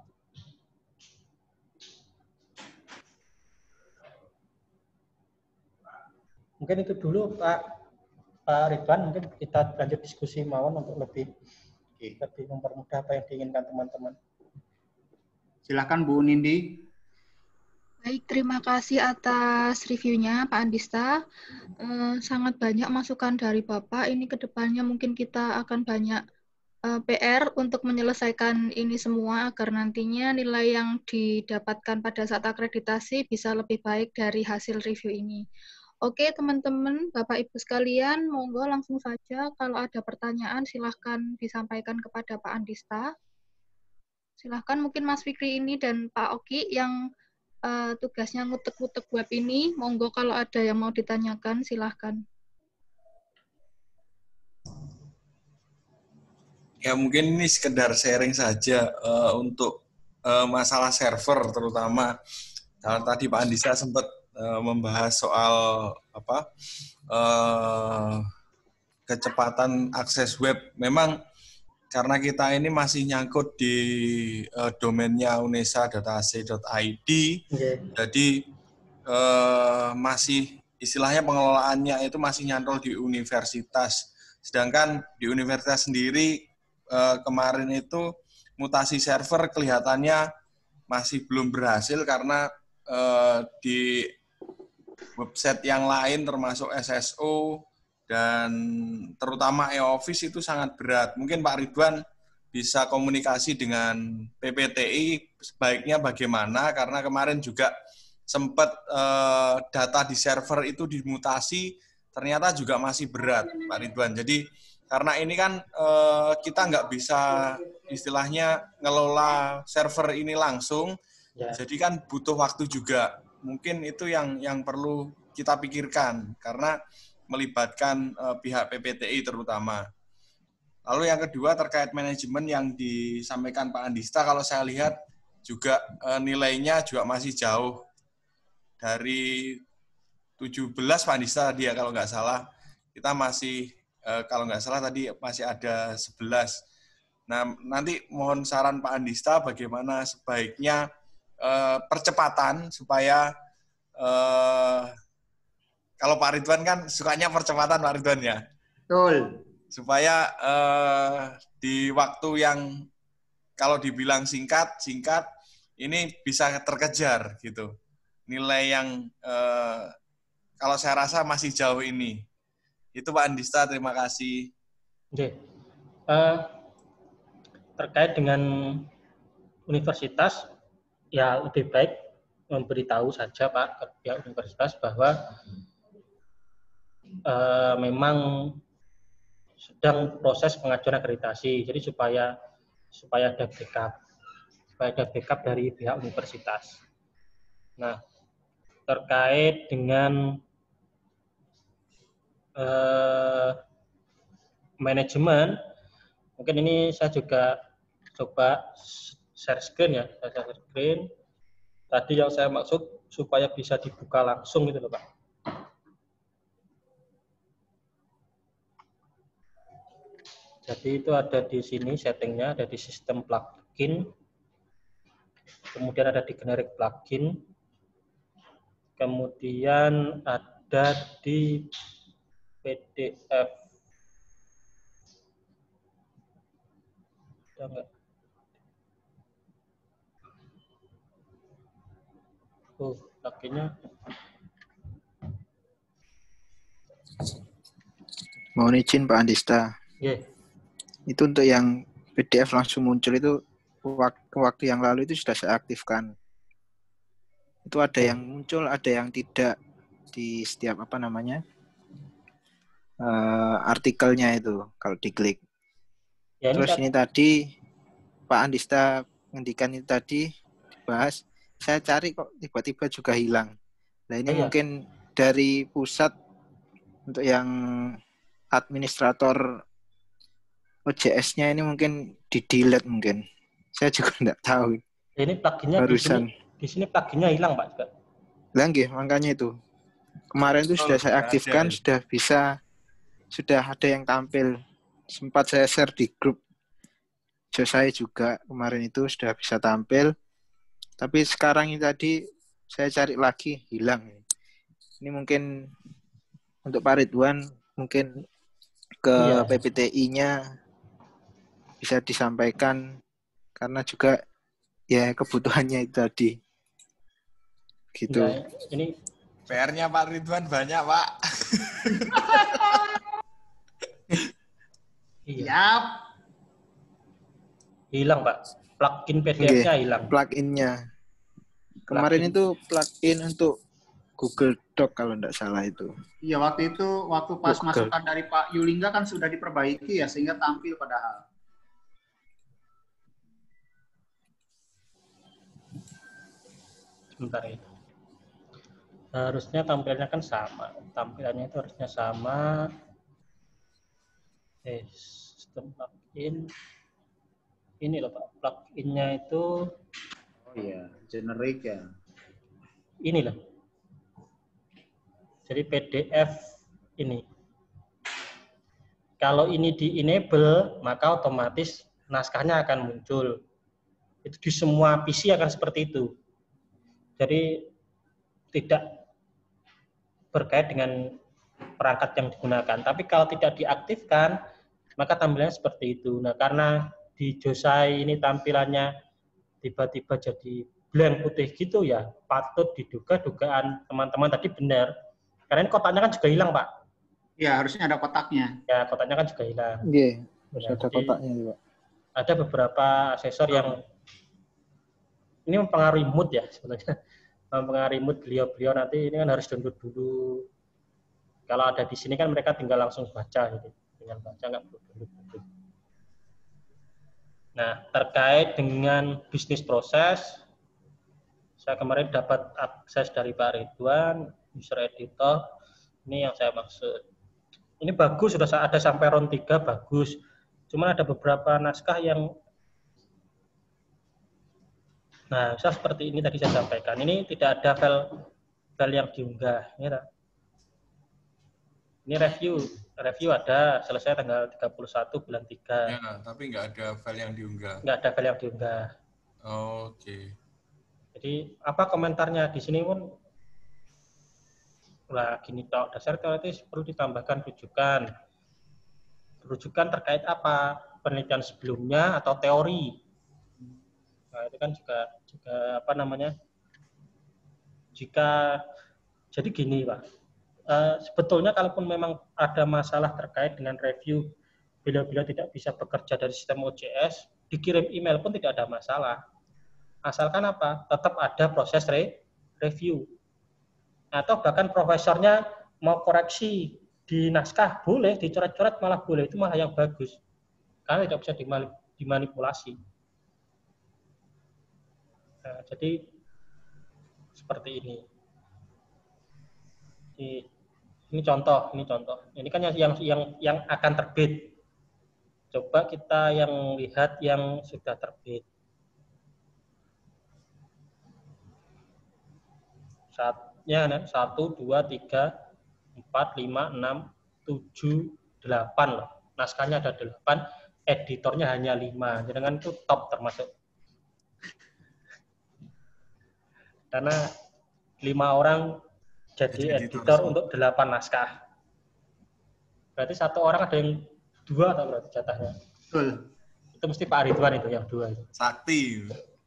Mungkin itu dulu Pak Pak Ridwan, mungkin kita lanjut diskusi mawon untuk lebih Oke. lebih mempermudah apa yang diinginkan teman-teman. Silakan Bu Nindi. Baik, terima kasih atas reviewnya Pak Andista. Eh, sangat banyak masukan dari Bapak. Ini kedepannya mungkin kita akan banyak eh, P R untuk menyelesaikan ini semua agar nantinya nilai yang didapatkan pada saat akreditasi bisa lebih baik dari hasil review ini. Oke teman-teman, Bapak Ibu sekalian, monggo langsung saja kalau ada pertanyaan silahkan disampaikan kepada Pak Andista. Silahkan mungkin Mas Fikri ini dan Pak Oki yang uh, tugasnya ngutek-ngutek web ini, monggo kalau ada yang mau ditanyakan silahkan. Ya mungkin ini sekedar sharing saja uh, untuk uh, masalah server terutama. Kalau tadi Pak Andisa sempat uh, membahas soal apa uh, kecepatan akses web. Memang karena kita ini masih nyangkut di uh, domainnya unesa dot a c dot i d, okay. Jadi uh, masih istilahnya pengelolaannya itu masih nyantol di universitas. Sedangkan di universitas sendiri uh, kemarin itu mutasi server kelihatannya masih belum berhasil karena uh, di website yang lain termasuk S S O dan terutama e-office itu sangat berat. Mungkin Pak Ridwan bisa komunikasi dengan P P T I sebaiknya bagaimana, karena kemarin juga sempat eh, data di server itu dimutasi, ternyata juga masih berat Pak Ridwan. Jadi karena ini kan eh, kita nggak bisa istilahnya ngelola server ini langsung, ya. Jadi kan butuh waktu juga. Mungkin itu yang yang perlu kita pikirkan, karena melibatkan uh, pihak P P T I terutama. Lalu yang kedua terkait manajemen yang disampaikan Pak Andista, kalau saya lihat juga uh, nilainya juga masih jauh dari tujuh belas Pak Andista dia kalau nggak salah, kita masih uh, kalau nggak salah tadi masih ada sebelas. Nah nanti mohon saran Pak Andista bagaimana sebaiknya uh, percepatan supaya uh, kalau Pak Ridwan kan sukanya percepatan Pak Ridwan ya. Betul. Supaya eh, di waktu yang kalau dibilang singkat, singkat, ini bisa terkejar gitu. Nilai yang eh, kalau saya rasa masih jauh ini. Itu Pak Andista, terima kasih. Oke. Uh, terkait dengan universitas, ya lebih baik memberitahu saja Pak ke pihak universitas bahwa eh, memang sedang proses pengajuan akreditasi. Jadi supaya supaya ada backup, supaya ada backup dari pihak universitas. Nah, terkait dengan eh, manajemen, mungkin ini saya juga coba share screen ya, saya share screen. Tadi yang saya maksud supaya bisa dibuka langsung gitu loh Pak. Jadi itu ada di sini settingnya, ada di sistem plugin, kemudian ada di generic plugin, kemudian ada di P D F. Ada enggak? Oh, pluginnya. Mohon izin Pak Andista. Yeah. Itu untuk yang P D F langsung muncul itu waktu, waktu yang lalu itu sudah saya aktifkan. Itu ada yang muncul, ada yang tidak di setiap apa namanya uh, artikelnya itu kalau diklik. Ya, ini Terus ini tadi Pak Andista ngendikan itu tadi dibahas. Saya cari kok tiba-tiba juga hilang. Nah ini oh, mungkin ya. Dari pusat untuk yang administrator O J S-nya ini mungkin di-delete mungkin. Saya juga enggak tahu. Ini pluginnya barusan. Di sini, di sini pluginnya hilang Pak juga. Lah nggih, makanya itu. Kemarin itu oh, sudah saya aktifkan, ada. sudah bisa, sudah ada yang tampil. Sempat saya share di grup. Saya juga kemarin itu sudah bisa tampil. Tapi sekarang ini tadi saya cari lagi, hilang. Ini mungkin untuk Pak Ridwan, mungkin ke iya. P P T I-nya bisa disampaikan. Karena juga ya kebutuhannya itu tadi. Gitu. Ya, ini P R-nya Pak Ridwan banyak, Pak. Iya. Hilang, Pak. Plugin P D F-nya okay. hilang. Plugin-nya. Kemarin plugin. Itu plugin untuk Google Doc kalau tidak salah itu. Iya, waktu itu waktu pas Google. Masukan dari Pak Yulingga kan sudah diperbaiki ya sehingga tampil padahal. Sebentar ya. Harusnya tampilnya kan sama. Tampilannya itu harusnya sama. Eh, sistem plugin. Ini loh Pak, plugin-nya itu. Oh iya, generic ya. Ini loh. Jadi P D F ini. Kalau ini di-enable, maka otomatis naskahnya akan muncul. Itu di semua P C akan seperti itu. Jadi tidak berkait dengan perangkat yang digunakan. Tapi kalau tidak diaktifkan, maka tampilannya seperti itu. Nah, karena di Josai ini tampilannya tiba-tiba jadi blank putih gitu ya, patut diduga dugaan teman-teman tadi benar. Karena ini kotaknya kan juga hilang, Pak. Ya, harusnya ada kotaknya. Ya, kotaknya kan juga hilang. Iya, harus ada kotaknya juga. Ada beberapa asesor yang ini mempengaruhi mood ya sebenarnya. Mempengaruhi mood beliau-beliau nanti ini kan harus download dulu. Kalau ada di sini kan mereka tinggal langsung baca gitu. Tinggal baca nggak perlu download dulu. Nah, terkait dengan bisnis proses, saya kemarin dapat akses dari Pak Ridwan, user editor. Ini yang saya maksud. Ini bagus, sudah ada sampai round tiga, bagus. Cuman ada beberapa naskah yang nah, misal seperti ini tadi saya sampaikan. Ini tidak ada file file yang diunggah. Ini, ini review, review ada selesai tanggal tiga puluh satu bulan tiga. Ya, tapi nggak ada file yang diunggah. Nggak ada file yang diunggah. Oh, oke. Okay. Jadi apa komentarnya di sini pun? Lah gini toh, dasar teoritis perlu ditambahkan rujukan. Rujukan terkait apa? Penelitian sebelumnya atau teori? Nah, itu kan juga juga apa namanya? Jika jadi gini, Pak. Uh, sebetulnya kalaupun memang ada masalah terkait dengan review bila-bila tidak bisa bekerja dari sistem O J S, dikirim email pun tidak ada masalah. Asalkan apa? Tetap ada proses re review. Atau bahkan profesornya mau koreksi di naskah, boleh, dicoret-coret malah boleh, itu malah yang bagus. Karena tidak bisa dimanipulasi. Nah, jadi seperti ini. Ini contoh, ini contoh. Ini kan yang yang yang, yang akan terbit. Coba kita yang lihat yang sudah terbit. Saatnya satu, dua, tiga, empat, lima, enam, tujuh, delapan loh. Naskahnya ada delapan, editornya hanya lima. Jadi kan itu top termasuk. Karena lima orang jadi, jadi editor, editor untuk delapan naskah. Berarti satu orang ada yang dua atau berarti jatahnya? Betul. Itu mesti Pak Ridwan itu yang dua itu. Sakti.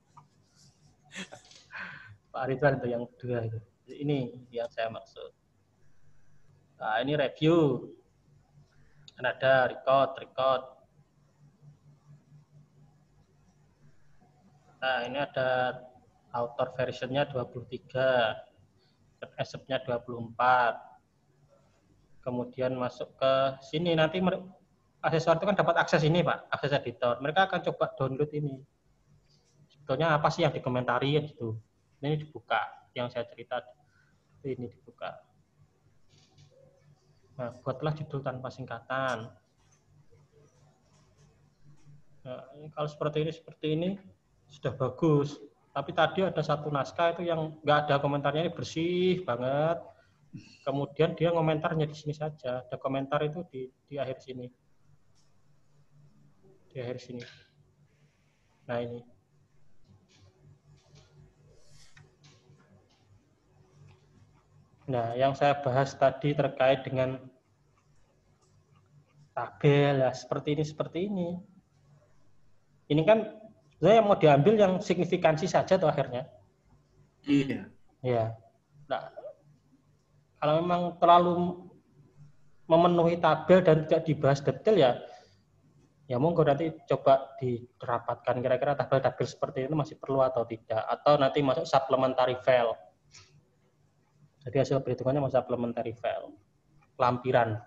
Pak Ridwan itu yang dua itu. Ini yang saya maksud. Nah, ini review. Kan ada record, record. Nah, ini ada author versionnya dua puluh tiga. Accept-nya dua puluh empat. Kemudian masuk ke sini. Nanti asesor itu kan dapat akses ini, Pak. Akses editor. Mereka akan coba download ini. Sebetulnya apa sih yang dikomentari gitu. Ini dibuka. Yang saya cerita ini dibuka. Nah, buatlah judul tanpa singkatan. Nah, ini kalau seperti ini, seperti ini sudah bagus. Tapi tadi ada satu naskah itu yang nggak ada komentarnya, ini bersih banget. Kemudian dia komentarnya di sini saja. Ada komentar itu di, di akhir sini. Di akhir sini. Nah ini. Nah, yang saya bahas tadi terkait dengan tabel, ya seperti ini, seperti ini. Ini kan saya mau diambil yang signifikansi saja tuh akhirnya. Iya. Ya. Nah, kalau memang terlalu memenuhi tabel dan tidak dibahas detail ya, ya monggo nanti coba dirapatkan kira-kira tabel-tabel seperti itu masih perlu atau tidak, atau nanti masuk supplementary file. Jadi hasil perhitungannya masuk supplementary file, lampiran.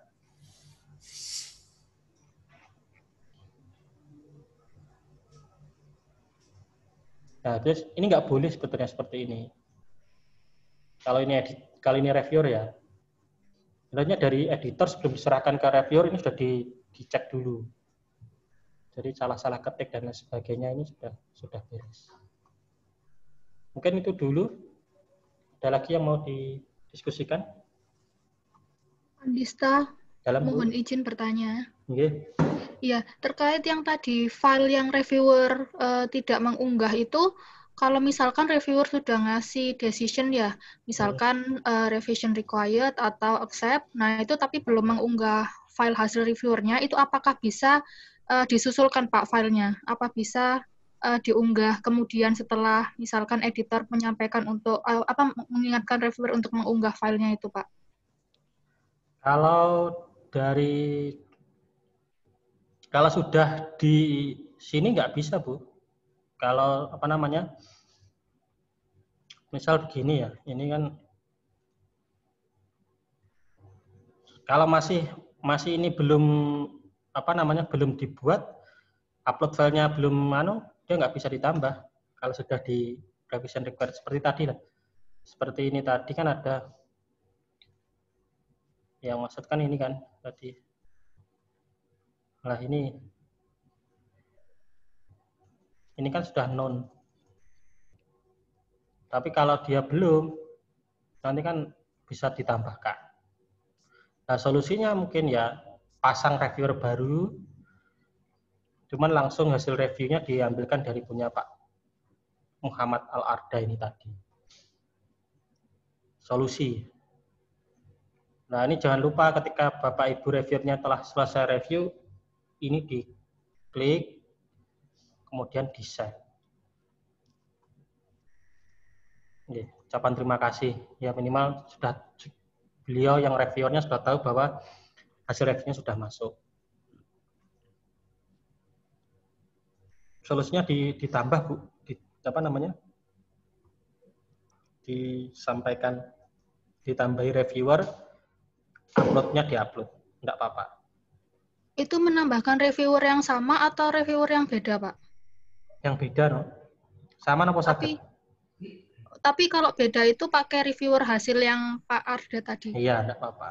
Nah, terus ini nggak boleh sebetulnya seperti ini. Kalau ini edit, kalau ini reviewer ya, sebenarnya dari editor sebelum diserahkan ke reviewer ini sudah di, dicek dulu. Jadi salah-salah ketik dan lain sebagainya ini sudah sudah beres. Mungkin itu dulu. Ada lagi yang mau didiskusikan? Andista, Dalam mohon Bu. izin bertanya. Iya. Iya, terkait yang tadi file yang reviewer uh, tidak mengunggah itu, kalau misalkan reviewer sudah ngasih decision ya, misalkan uh, revision required atau accept, nah itu tapi belum mengunggah file hasil reviewernya, itu apakah bisa uh, disusulkan Pak filenya? Apa bisa uh, diunggah kemudian setelah misalkan editor menyampaikan untuk uh, apa mengingatkan reviewer untuk mengunggah filenya itu Pak? Kalau dari Kalau sudah di sini nggak bisa, Bu. Kalau apa namanya, misal begini ya, ini kan, kalau masih masih ini belum apa namanya belum dibuat, upload filenya belum anu, dia nggak bisa ditambah. Kalau sudah di revision required seperti tadi lah, seperti ini tadi kan ada, yang maksud kan ini kan tadi. Nah ini, ini kan sudah known. Tapi kalau dia belum, nanti kan bisa ditambahkan. Nah solusinya mungkin ya pasang reviewer baru, cuman langsung hasil reviewnya diambilkan dari punya Pak Muhammad Al-Arda ini tadi. Solusi. Nah ini jangan lupa ketika Bapak Ibu reviewernya telah selesai review, ini diklik, kemudian di-save. Ucapan terima kasih. Ya minimal sudah beliau yang reviewernya sudah tahu bahwa hasil reviewnya sudah masuk. solusinya ditambah Bu, di, apa namanya? Disampaikan, ditambahi reviewer, uploadnya diupload, enggak apa-apa. Itu menambahkan reviewer yang sama atau reviewer yang beda, Pak? Yang beda, no? Sama nopo Tapi, saged? tapi kalau beda itu pakai reviewer hasil yang Pak Arda tadi? Iya, enggak apa-apa.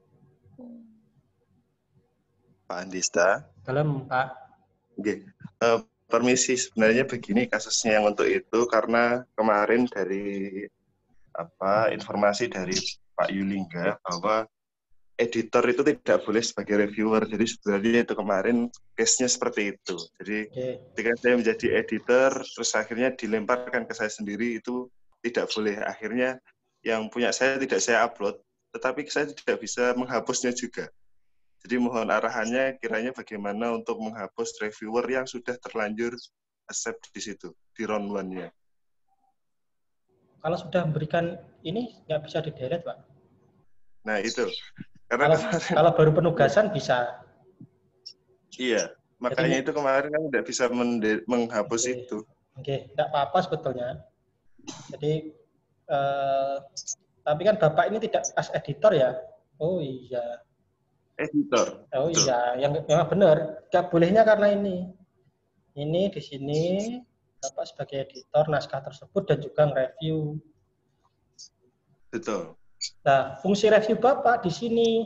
Pak Andista. Dalam, Pak. Oke. Uh, permisi, sebenarnya begini kasusnya yang untuk itu, karena kemarin dari apa informasi dari Pak Yulingga bahwa editor itu tidak boleh sebagai reviewer. Jadi sebenarnya itu kemarin case-nya seperti itu. Jadi okay. Ketika saya menjadi editor, terus akhirnya dilemparkan ke saya sendiri, itu tidak boleh. Akhirnya yang punya saya tidak saya upload, tetapi saya tidak bisa menghapusnya juga. Jadi mohon arahannya kiranya bagaimana untuk menghapus reviewer yang sudah terlanjur accept di situ, di round one-nya. Kalau sudah memberikan ini, nggak bisa di-delete, Pak. Nah, itu. Karena kalau, kemarin, kalau baru penugasan bisa. Iya, makanya Jadi, itu kemarin kan tidak bisa menghapus okay. itu. Oke, okay. Nggak apa-apa sebetulnya. Jadi, eh, tapi kan Bapak ini tidak as editor ya? Oh iya. Editor. Oh betul. iya, yang memang benar. Nggak bolehnya karena ini. Ini di sini Bapak sebagai editor naskah tersebut dan juga nge-review. Betul. Nah, fungsi review Bapak di sini.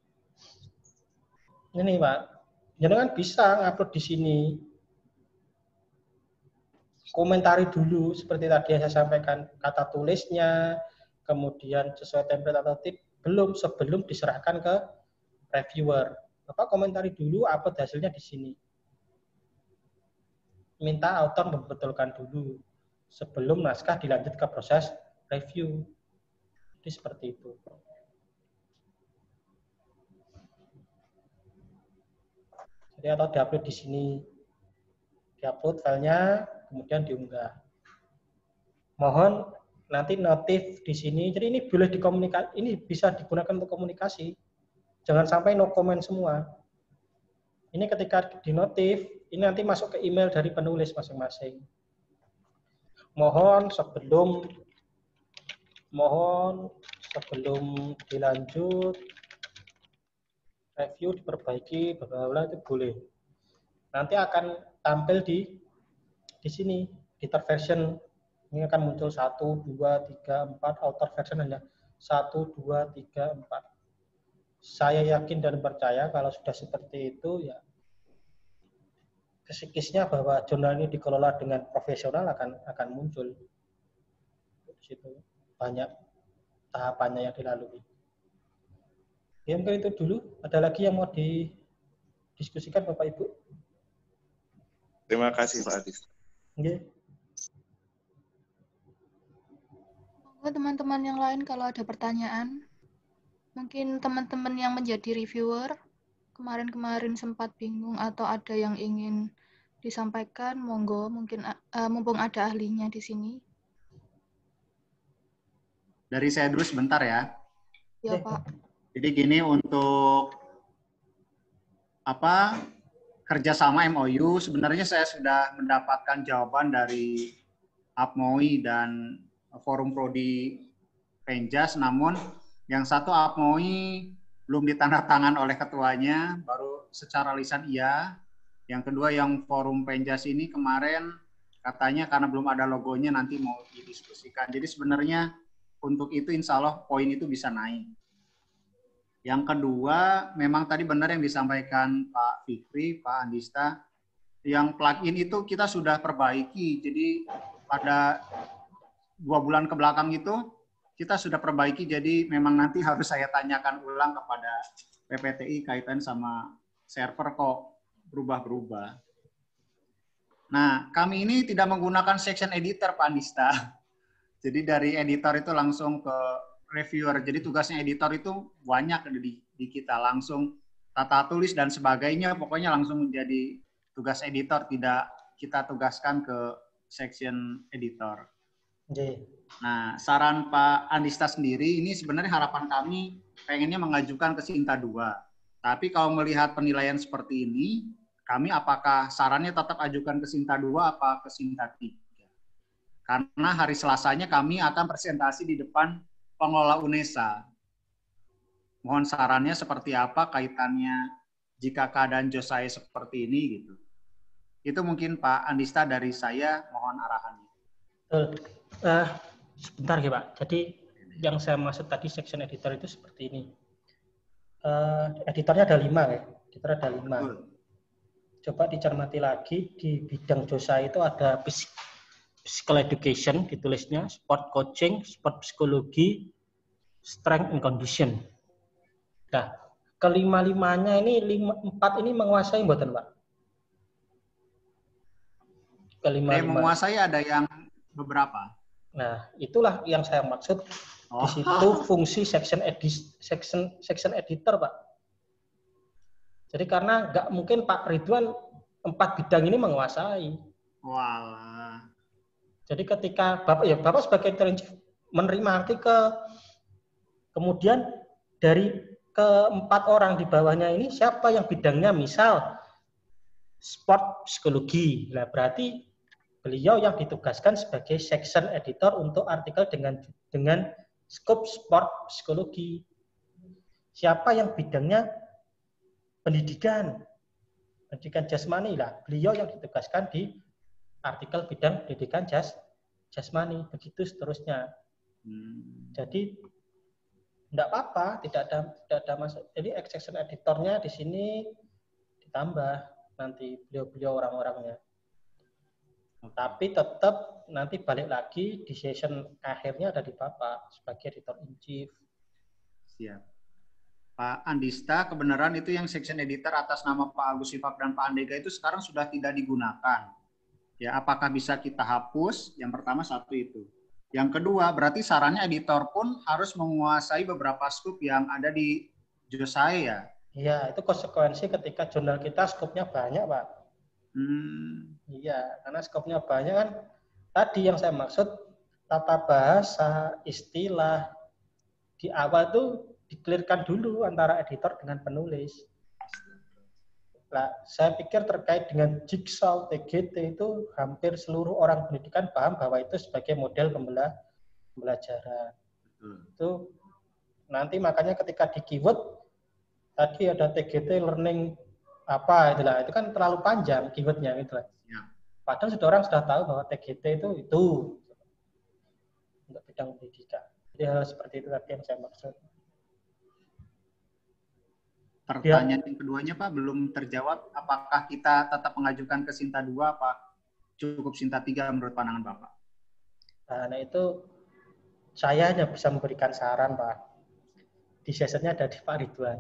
Ini Pak, jangan bisa ngupload di sini. Komentari dulu seperti tadi yang saya sampaikan, kata tulisnya, kemudian sesuai template atau tip, belum sebelum diserahkan ke reviewer. Bapak komentari dulu, upload hasilnya di sini. Minta author membetulkan dulu sebelum naskah dilanjut ke proses review. Jadi seperti itu. Jadi atau diupload di sini, diupload filenya, kemudian diunggah. Mohon nanti notif di sini. Jadi ini boleh dikomunikasi, ini bisa digunakan untuk komunikasi. Jangan sampai no comment semua. Ini ketika di notif, ini nanti masuk ke email dari penulis masing-masing. Mohon sebelum mohon sebelum dilanjut review diperbaiki, bla itu boleh. Nanti akan tampil di di sini, editor version. Ini akan muncul satu, dua, tiga, empat, author version hanya satu, dua, tiga, empat. Saya yakin dan percaya kalau sudah seperti itu, ya psikisnya bahwa jurnal ini dikelola dengan profesional akan akan muncul. Di situ banyak tahapannya yang dilalui. Ya, mungkin itu dulu. Ada lagi yang mau didiskusikan Bapak Ibu? Terima kasih Pak Adis. Okay. Teman-teman yang lain kalau ada pertanyaan, mungkin teman-teman yang menjadi reviewer kemarin-kemarin sempat bingung atau ada yang ingin disampaikan, monggo, mungkin uh, mumpung ada ahlinya di sini. Dari saya dulu sebentar ya. Ya Pak. Jadi gini, untuk apa kerjasama M O U, sebenarnya saya sudah mendapatkan jawaban dari A P M O I dan Forum Prodi Penjas, namun yang satu A P M O I belum ditandatangan oleh ketuanya, baru secara lisan iya. Yang kedua yang Forum Penjas ini kemarin katanya karena belum ada logonya nanti mau didiskusikan. Jadi sebenarnya untuk itu insya Allah poin itu bisa naik. Yang kedua, memang tadi benar yang disampaikan Pak Fikri, Pak Andista, yang plugin itu kita sudah perbaiki. Jadi pada dua bulan ke belakang itu kita sudah perbaiki, jadi memang nanti harus saya tanyakan ulang kepada P P T I kaitan sama server kok berubah-berubah. Nah, kami ini tidak menggunakan section editor, Pak Andista. Jadi dari editor itu langsung ke reviewer. Jadi tugasnya editor itu banyak di, di kita. Langsung tata tulis dan sebagainya, pokoknya langsung menjadi tugas editor, tidak kita tugaskan ke section editor. Okay. Nah, saran Pak Andista sendiri, ini sebenarnya harapan kami pengennya mengajukan ke Sinta dua. Tapi kalau melihat penilaian seperti ini, kami apakah sarannya tetap ajukan ke Sinta dua apa ke Sinta tiga. Karena hari Selasanya kami akan presentasi di depan pengelola UNESA. Mohon sarannya seperti apa kaitannya jika keadaan Josai seperti ini gitu. Itu mungkin Pak Andista dari saya, mohon arahannya. Uh, uh, sebentar ya Pak. Jadi yang saya maksud tadi section editor itu seperti ini. Uh, editornya ada lima ya. Editor ada lima. Betul. Coba dicermati lagi di bidang Josai itu ada physical education ditulisnya, sport coaching, sport psikologi, strength and condition. Nah, kelima-limanya ini lima, empat ini menguasai mboten Pak? Kelima yang menguasai ada yang beberapa. Nah, itulah yang saya maksud. Oh. Di situ fungsi section edis, section section editor, Pak. Jadi karena nggak mungkin Pak Ridwan empat bidang ini menguasai. Walah. Jadi ketika Bapak ya Bapak sebagai editor in chief menerima artikel, kemudian dari keempat orang di bawahnya ini siapa yang bidangnya misal sport psikologi. Nah, berarti beliau yang ditugaskan sebagai section editor untuk artikel dengan dengan skop sport psikologi. Siapa yang bidangnya pendidikan, pendidikan jasmani lah. Beliau yang ditugaskan di artikel bidang pendidikan jas, jasmani. Begitu seterusnya. Hmm. Jadi tidak apa-apa, tidak ada tidak ada masalah. Jadi section editornya di sini ditambah nanti beliau-beliau orang-orangnya. Tapi tetap nanti balik lagi di session akhirnya ada di Bapak sebagai editor in chief. Siap. Pak Andista, kebenaran itu yang section editor atas nama Pak Agus Sifak dan Pak Andega itu sekarang sudah tidak digunakan. Ya, apakah bisa kita hapus? Yang pertama satu itu. Yang kedua, berarti sarannya editor pun harus menguasai beberapa scoop yang ada di Josai ya? Iya, itu konsekuensi ketika jurnal kita skopnya banyak, Pak. Hmm. Iya, karena skopnya banyak kan. Tadi yang saya maksud, tata bahasa, istilah, di awal itu di-clearkan dulu antara editor dengan penulis. Nah, saya pikir terkait dengan jigsaw T G T itu hampir seluruh orang pendidikan paham bahwa itu sebagai model pembelajaran. Hmm. Itu nanti makanya ketika di keyword tadi ada T G T learning apa itulah, itu kan terlalu panjang keywordnya itulah. Ya. Padahal sudah orang sudah tahu bahwa T G T itu itu untuk bidang pendidikan. Jadi hal seperti itu tadi yang saya maksud. Pertanyaan ya. Yang keduanya Pak belum terjawab. Apakah kita tetap mengajukan ke Sinta dua apa cukup Sinta tiga menurut pandangan Bapak? Nah itu saya hanya bisa memberikan saran Pak. Di sessionnya ada di Pak Ridwan.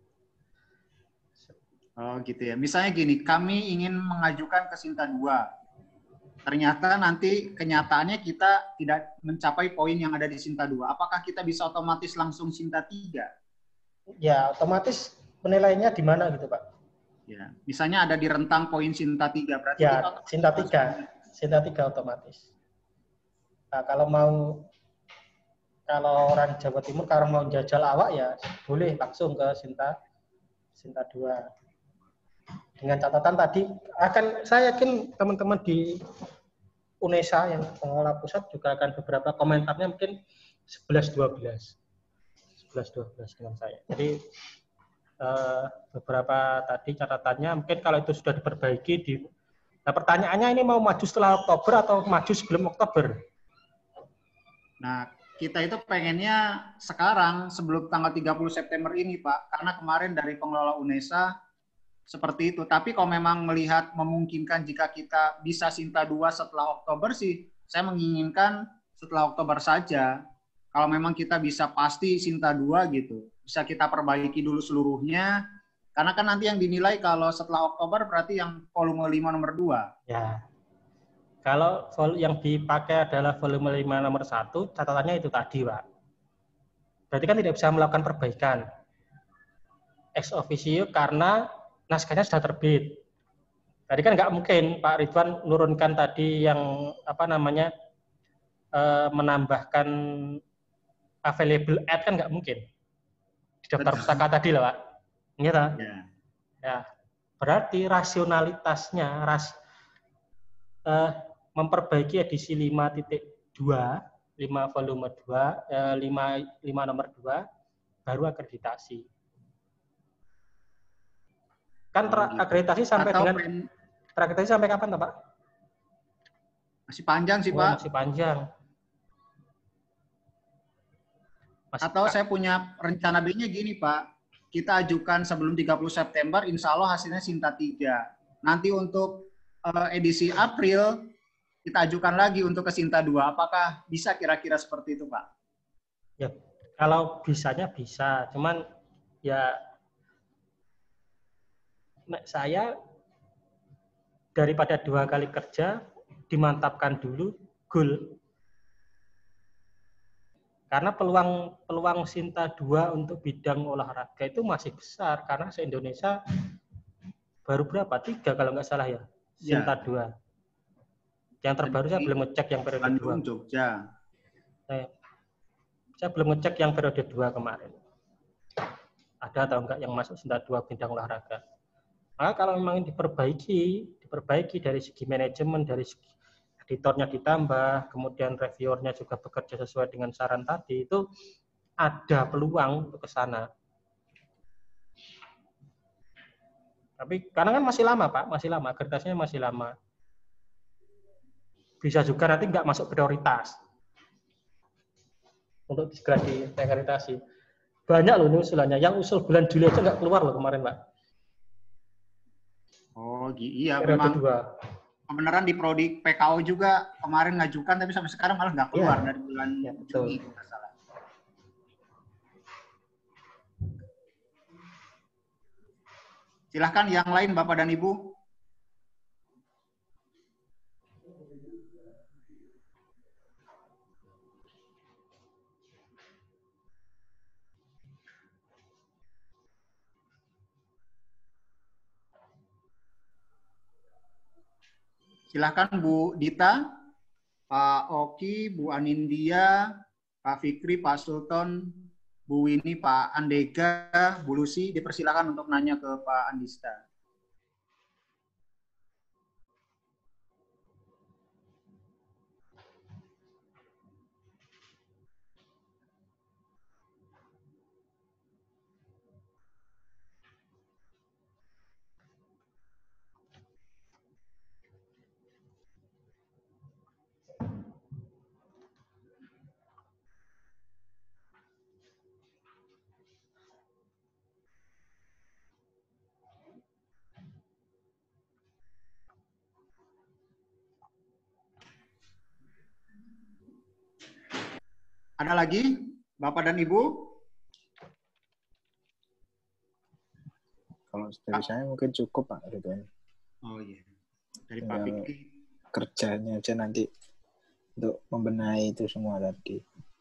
Oh gitu ya. Misalnya gini, kami ingin mengajukan ke Sinta dua. Ternyata nanti kenyataannya kita tidak mencapai poin yang ada di Sinta dua. Apakah kita bisa otomatis langsung Sinta tiga? Ya, otomatis penilaiannya di mana gitu, Pak? Ya, misalnya ada di rentang poin Sinta tiga. Berarti ya, Sinta tiga. Sinta tiga otomatis. Nah, kalau mau kalau orang Jawa Timur kalau mau jajal awak ya boleh langsung ke Sinta Sinta dua. Dengan catatan tadi akan saya yakin teman-teman di UNESA yang pengelola pusat juga akan beberapa komentarnya mungkin sebelas dua belas. sebelas dua belas dengan saya. Jadi uh, beberapa tadi catatannya mungkin kalau itu sudah diperbaiki di nah pertanyaannya ini mau maju setelah Oktober atau maju sebelum Oktober? Nah, kita itu pengennya sekarang sebelum tanggal tiga puluh September ini, Pak. Karena kemarin dari pengelola UNESA seperti itu. Tapi kalau memang melihat memungkinkan jika kita bisa Sinta dua setelah Oktober sih, saya menginginkan setelah Oktober saja. Kalau memang kita bisa pasti Sinta dua gitu, bisa kita perbaiki dulu seluruhnya. Karena kan nanti yang dinilai kalau setelah Oktober berarti yang volume lima nomor dua. Ya. Kalau yang dipakai adalah volume lima nomor satu, catatannya itu tadi, Pak. Berarti kan tidak bisa melakukan perbaikan. Ex officio karena naskahnya sudah terbit. Tadi kan nggak mungkin Pak Ridwan nurunkan tadi yang apa namanya eh, menambahkan available ad kan nggak mungkin di daftar pustaka tadi lah Pak. Iya tak? Ya. Ya. Berarti rasionalitasnya, ras, eh, memperbaiki edisi lima titik dua, lima volume dua, eh, lima, lima nomor dua, baru akreditasi. Kan terakreditasi sampai Atau dengan, pen... terakreditasi sampai kapan, Pak? Masih panjang sih, oh, Pak. Masih panjang. Masih Atau saya punya rencana B-nya gini, Pak. Kita ajukan sebelum tiga puluh September, insya Allah hasilnya Sinta tiga. Nanti untuk uh, edisi April, kita ajukan lagi untuk ke Sinta dua. Apakah bisa kira-kira seperti itu, Pak? Ya, kalau bisanya bisa. Cuman ya saya daripada dua kali kerja, dimantapkan dulu goal. Karena peluang peluang Sinta dua untuk bidang olahraga itu masih besar. Karena se-Indonesia baru berapa? Tiga kalau nggak salah ya, Sinta ya. dua. Yang terbaru saya belum ngecek yang periode dua. Jogja. Saya, saya belum ngecek yang periode dua kemarin. Ada atau enggak yang masuk Sinta dua bidang olahraga. Maka kalau memang diperbaiki, diperbaiki dari segi manajemen, dari segi editornya ditambah, kemudian reviewernya juga bekerja sesuai dengan saran tadi, itu ada peluang untuk ke sana. Tapi karena kan masih lama, Pak, masih lama, akreditasinya masih lama. Bisa juga nanti nggak masuk prioritas untuk segera diakreditasi. Banyak loh ini usulannya. Yang usul bulan Juli aja nggak keluar loh kemarin, Pak. Oh, iya, periode memang dua. Kebenaran di prodi P K O juga kemarin ngajukan, tapi sampai sekarang malah nggak keluar ya. Dari bulan ya, Juni. Silahkan yang lain, Bapak dan Ibu. Silahkan Bu Dita, Pak Oki, Bu Anindya, Pak Fikri, Pak Sultan, Bu Winnie, Pak Andega, Bu Lucy, dipersilakan untuk nanya ke Pak Andista. Ada lagi, Bapak dan Ibu? Kalau dari saya mungkin cukup, Pak. Oh iya. Dari Pak Fikri. Kerjanya aja nanti untuk membenahi itu semua tadi.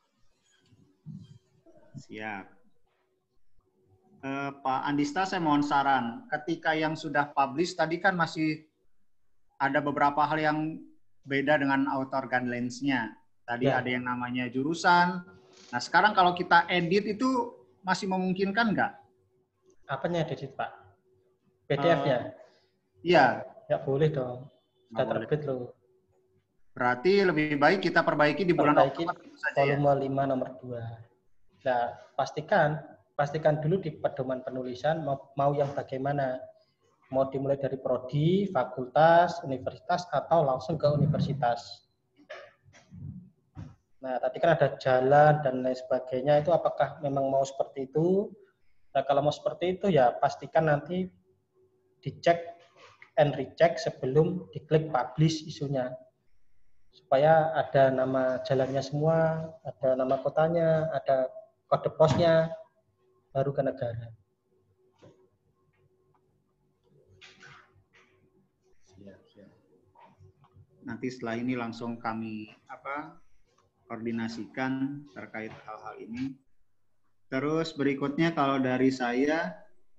Siap. Eh, Pak Andista, saya mohon saran. Ketika yang sudah publish, tadi kan masih ada beberapa hal yang beda dengan author guidelines-nya. Tadi ya. Ada yang namanya jurusan. Nah, sekarang kalau kita edit itu masih memungkinkan nggak? Apanya edit, Pak? P D F-nya? Uh, iya. Ya boleh dong. Sudah terbit loh. Berarti lebih baik kita perbaiki di bulan perbaiki Oktober saja volume ya? lima nomor dua. Nah, pastikan pastikan dulu di pedoman penulisan mau, mau yang bagaimana. Mau dimulai dari prodi, fakultas, universitas, atau langsung ke universitas. Nah, tadi kan ada jalan dan lain sebagainya, itu apakah memang mau seperti itu? Nah, kalau mau seperti itu ya pastikan nanti dicek and recheck sebelum diklik publish isunya. Supaya ada nama jalannya semua, ada nama kotanya, ada kode posnya, baru ke negara. Siap, siap. Nanti setelah ini langsung kami apa? koordinasikan terkait hal-hal ini. Terus berikutnya kalau dari saya,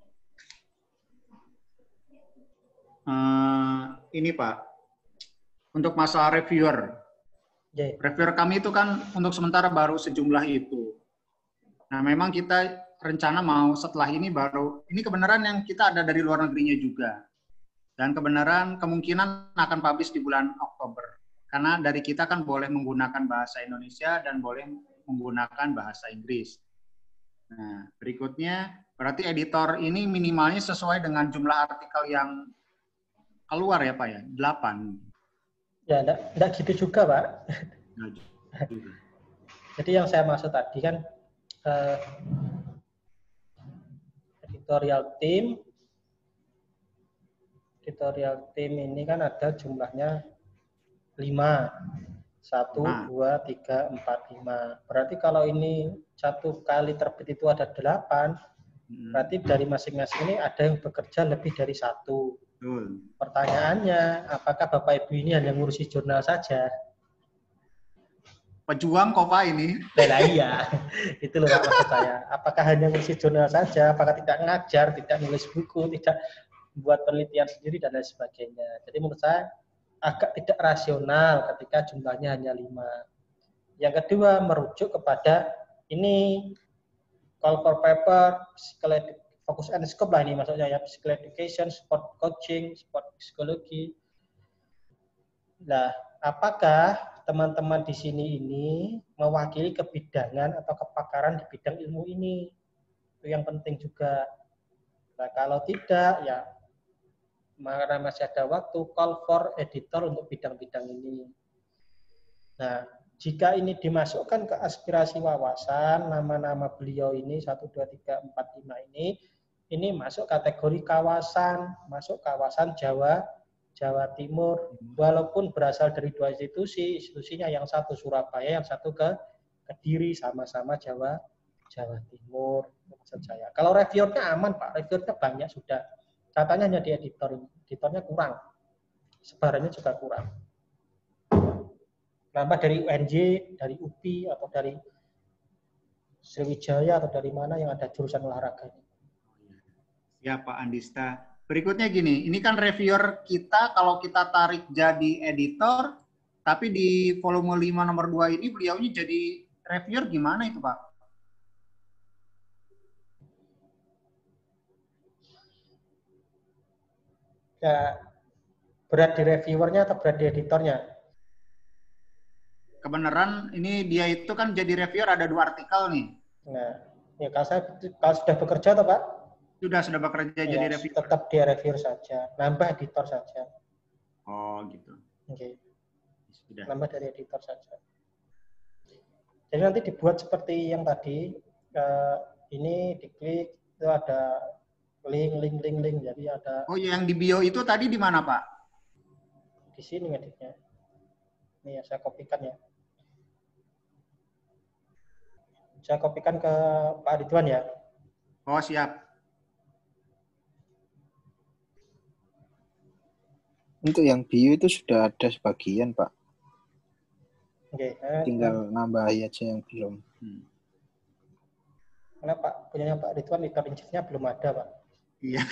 uh, ini Pak, untuk masalah reviewer. Yeah. Reviewer kami itu kan untuk sementara baru sejumlah itu. Nah memang kita rencana mau setelah ini baru, ini kebenaran yang kita ada dari luar negerinya juga. Dan kebenaran kemungkinan akan publish di bulan Oktober. Karena dari kita kan boleh menggunakan bahasa Indonesia dan boleh menggunakan bahasa Inggris. Nah, berikutnya, berarti editor ini minimalnya sesuai dengan jumlah artikel yang keluar ya Pak ya? delapan. Ya, enggak gitu juga Pak. Nah, juga. Jadi yang saya maksud tadi kan, eh, editorial team, editorial team ini kan ada jumlahnya lima. Satu, Nah. dua, tiga, empat, lima. Berarti kalau ini satu kali terbit itu ada delapan, hmm. berarti dari masing-masing ini ada yang bekerja lebih dari satu. Betul. Pertanyaannya, apakah Bapak Ibu ini hanya ngurusi jurnal saja? Pejuang kok Pak ini. Nah iya, itu loh Pak maksud saya. Apakah hanya ngurusi jurnal saja? Apakah tidak ngajar, tidak nulis buku, tidak buat penelitian sendiri, dan lain sebagainya. Jadi menurut saya agak tidak rasional ketika jumlahnya hanya lima. Yang kedua, merujuk kepada ini call for paper, fokus and scope lah ini maksudnya ya, physical education, sport coaching, sport psikologi. Nah, apakah teman-teman di sini ini mewakili kebidangan atau kepakaran di bidang ilmu ini? Itu yang penting juga. Nah, kalau tidak, ya karena masih ada waktu, call for editor untuk bidang-bidang ini. Nah, jika ini dimasukkan ke aspirasi wawasan, nama-nama beliau ini, satu, dua, tiga, empat, lima ini, ini masuk kategori kawasan, masuk kawasan Jawa, Jawa Timur, walaupun berasal dari dua institusi, institusinya yang satu Surabaya, yang satu ke Kediri, sama-sama Jawa, Jawa Timur, maksud saya. Kalau reviewernya aman Pak, reviewernya banyak sudah. Katanya hanya di editor, editornya kurang. Sebarannya juga kurang. Nambah dari U N J, dari U P I, atau dari Sriwijaya, atau dari mana yang ada jurusan olahraga. Ya Pak Andista. Berikutnya gini, ini kan reviewer kita kalau kita tarik jadi editor, tapi di volume lima nomor dua ini beliaunya jadi reviewer gimana itu Pak? Ya, berat di reviewernya atau berat di editornya? Kebenaran ini dia itu kan jadi reviewer ada dua artikel nih. Nah, ya kalau saya kalau sudah bekerja atau Pak? Sudah sudah bekerja ya, jadi reviewer. Tetap dia reviewer saja, nambah editor saja. Oh gitu. Oke. Sudah. Nambah dari editor saja. Jadi nanti dibuat seperti yang tadi, uh, ini diklik itu ada link, link, link, link. Jadi ada. Oh, yang di bio itu tadi di mana, Pak? Di sini ngeditnya. Ini ya, saya kopikan ya. Saya kopikan ke Pak Ridwan ya. Oh, siap. Untuk yang bio itu sudah ada sebagian, Pak. Oke. Eh, Tinggal nambahin aja yang belum. Hmm. Karena Pak, punyanya Pak Ridwan, editor in chief-nya belum ada, Pak. Iya.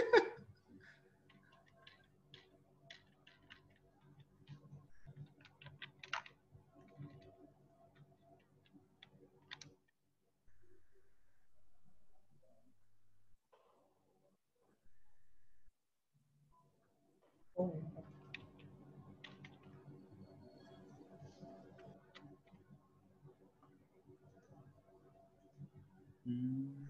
Oh. Hmm.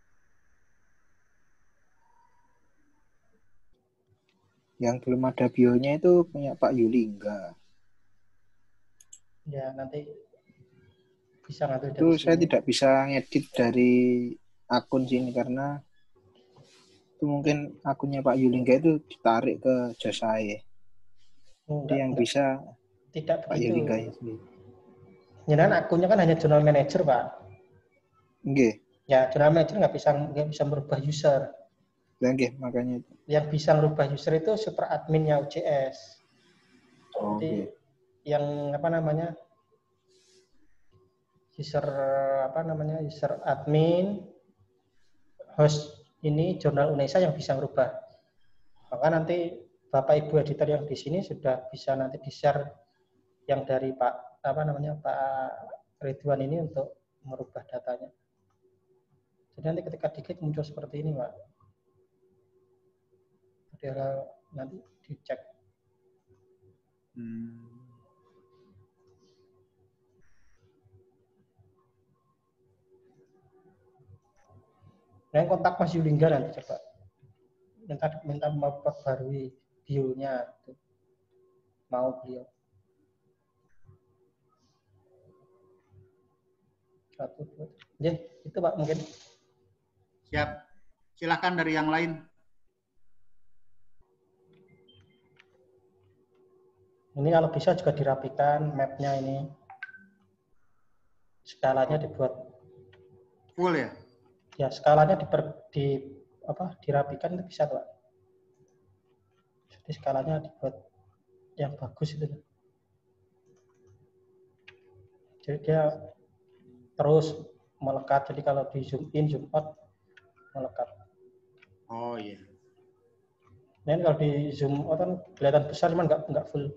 Yang belum ada bionya itu punya Pak Yuli enggak? Ya, nanti bisa ngambil dari Itu sini. saya tidak bisa ngedit dari akun sini karena itu mungkin akunnya Pak Yulingga itu ditarik ke jasa saya. Jadi yang enggak. Bisa tidak Pak begitu. Yulingga sendiri. Ya, akunnya kan hanya journal manager, Pak. Enggak. Ya, journal manager nggak bisa nggak bisa merubah user. Enggak, makanya itu. Yang bisa merubah user itu super adminnya U C S. Oh, Jadi okay. yang apa namanya? user apa namanya? user admin host ini jurnal Unesa yang bisa merubah. Maka nanti Bapak Ibu editor yang di sini sudah bisa nanti di-share yang dari Pak apa namanya Pak Ridwan ini untuk merubah datanya. Jadi nanti ketika diklik muncul seperti ini, Pak. Dia nanti dicek. Hmm. Nah, kontak Mas Yulingga nanti coba minta minta memperbarui bio-nya, mau beliau. Satu, dua, ya, itu Pak mungkin. Siap. Silakan dari yang lain. Ini kalau bisa juga dirapikan map-nya ini. Skalanya dibuat full ya? Ya, skalanya diper, di apa dirapikan itu bisa, Pak. Jadi skalanya dibuat yang bagus itu. Jadi dia terus melekat. Jadi kalau di zoom in, zoom out melekat. Oh iya. Nah, kalau di zoom out kan kelihatan besar, cuman nggak nggak full.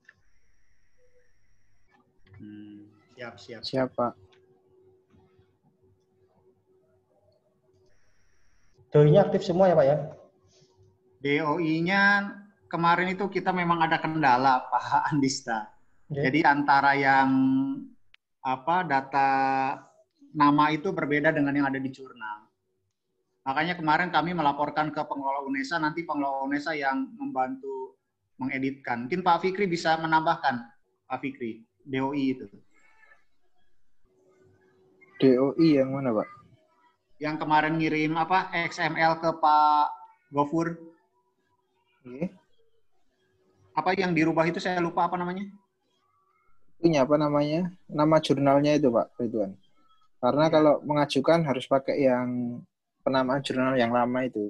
Hmm, siap, siap. Siap, Pak. D O I-nya aktif semua ya, Pak ya? D O I-nya kemarin itu kita memang ada kendala, Pak Andista. Okay. Jadi antara yang apa data nama itu berbeda dengan yang ada di jurnal. Makanya kemarin kami melaporkan ke pengelola UNESA, nanti pengelola UNESA yang membantu mengeditkan. Mungkin Pak Fikri bisa menambahkan, Pak Fikri, D O I itu. D O I yang mana, Pak? Yang kemarin ngirim apa X M L ke Pak Gofur. Oke. Apa yang dirubah itu saya lupa apa namanya? Ini apa namanya? Nama jurnalnya itu, Pak Ridwan. Karena ya, kalau mengajukan harus pakai yang penamaan jurnal yang lama itu.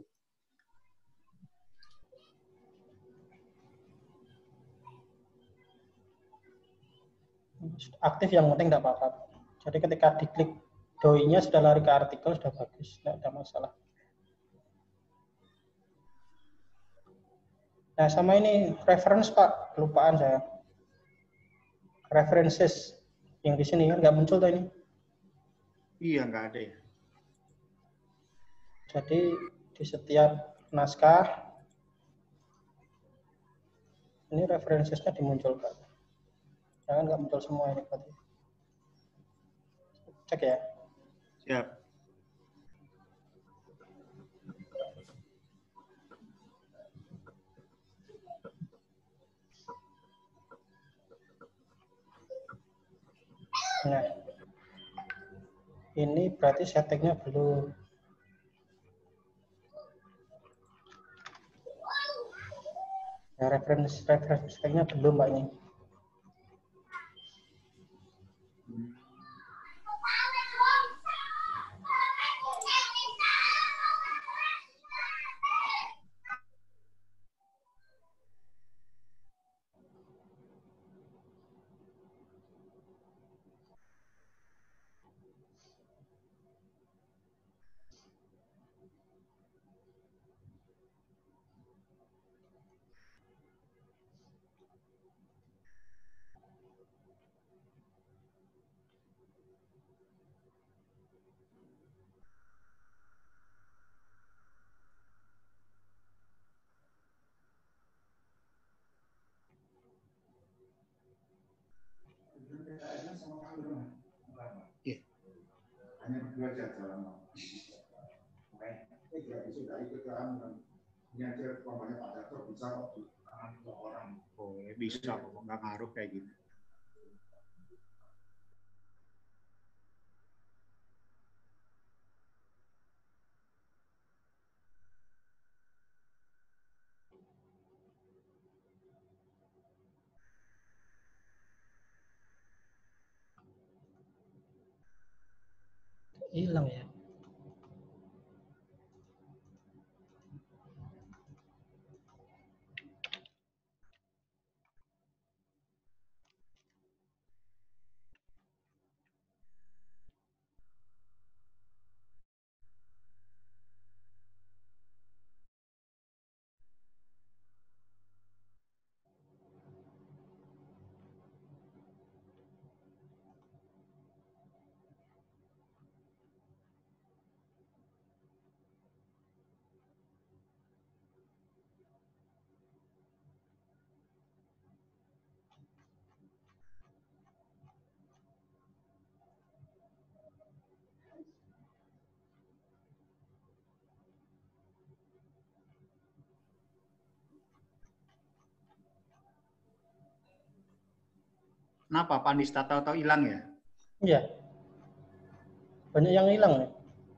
Aktif yang penting tidak apa-apa. Jadi ketika diklik D O I-nya sudah lari ke artikel, sudah bagus, tidak ada masalah. Nah, sama ini reference, Pak, kelupaan saya. References yang di sini kan nggak muncul tuh ini. Iya, nggak ada ya. Jadi di setiap naskah ini referensinya dimunculkan. Jangan nggak muncul semua ini, Pak. Cek ya. Siap. Nah, ini berarti settingnya belum. Nah, referensi referensi settingnya belum, Pak ini. Oh, bisa kok, nggak ngaruh kayak gitu. Hilang ya. Kenapa Pak Andista tahu-tahu hilang ya? Iya. Banyak yang hilang nih.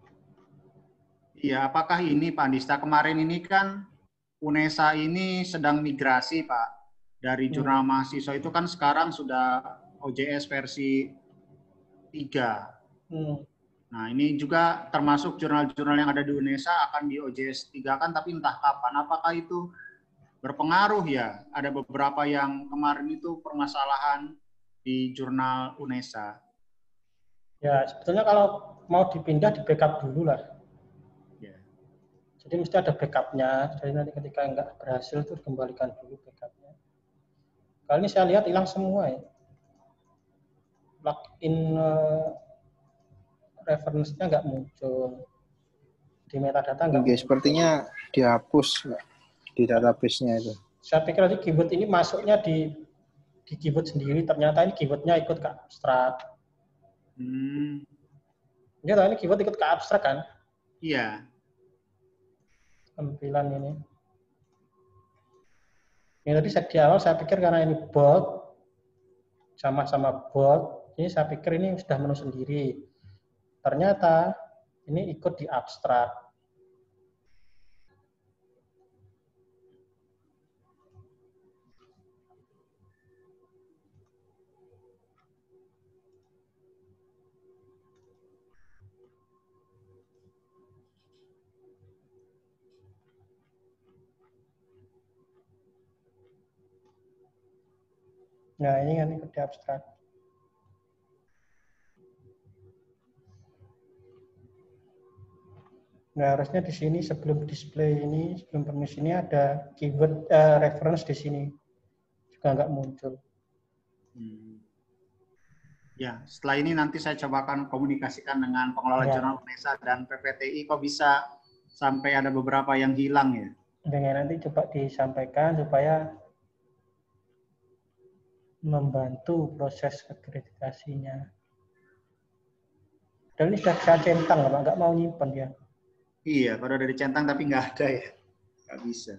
Iya, apakah ini Pak Andista kemarin ini kan UNESA ini sedang migrasi Pak dari jurnal hmm. mahasiswa itu kan sekarang sudah O J S versi tiga. Hmm. Nah ini juga termasuk jurnal-jurnal yang ada di UNESA akan di O J S tiga kan, tapi entah kapan. Apakah itu berpengaruh ya? Ada beberapa yang kemarin itu permasalahan di jurnal UNESA. Ya sebetulnya kalau mau dipindah di backup dulu lah. Jadi mesti ada backupnya, jadi nanti ketika nggak berhasil itu dikembalikan dulu backupnya. Kali ini saya lihat hilang semua ya. Login uh, reference-nya nggak muncul. Di metadata nggak muncul. Sepertinya dihapus di database-nya itu. Saya pikir tadi keyword ini masuknya di, di keyword sendiri, ternyata ini keyword-nya ikut ke abstrak. Hmm. Ya, ini keyword ikut ke abstrak kan? Iya. Tampilan ini. Ini tadi di awal saya pikir karena ini bold, sama-sama bold, ini saya pikir ini sudah menu sendiri. Ternyata ini ikut di abstrak. Nah, ini kan ikut di abstrak. Nah, harusnya di sini sebelum display ini, sebelum permisi ini ada keyword uh, reference di sini. Juga nggak muncul. Hmm. Ya, setelah ini nanti saya cobakan komunikasikan dengan pengelola ya. Jurnal UNESA dan P P T I kok bisa sampai ada beberapa yang hilang ya. Dengan nanti coba disampaikan supaya membantu proses akreditasinya. Dan ini sudah saya centang, Pak, nggak mau nyimpen ya. Iya, kalau udah dicentang tapi nggak ada ya, nggak bisa.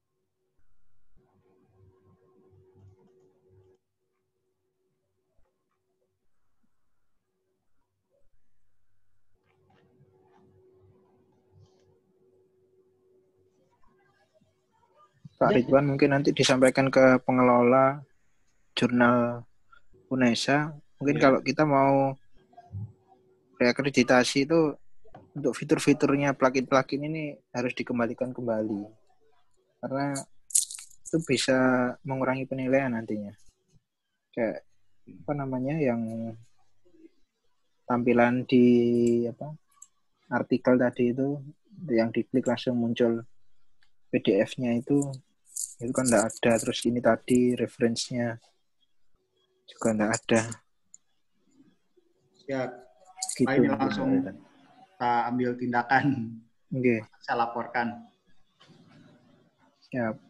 Pak Ridwan mungkin nanti disampaikan ke pengelola jurnal UNESA. Mungkin yeah. Kalau kita mau reakreditasi itu untuk fitur-fiturnya plugin-plugin ini harus dikembalikan kembali. Karena itu bisa mengurangi penilaian nantinya. Kayak apa namanya yang tampilan di apa artikel tadi itu yang diklik langsung muncul P D F-nya itu itu kan enggak ada, terus ini tadi reference-nya juga enggak ada. Siap. Gitu, ini langsung kita ambil tindakan. Oke. Okay. Saya laporkan. Siap.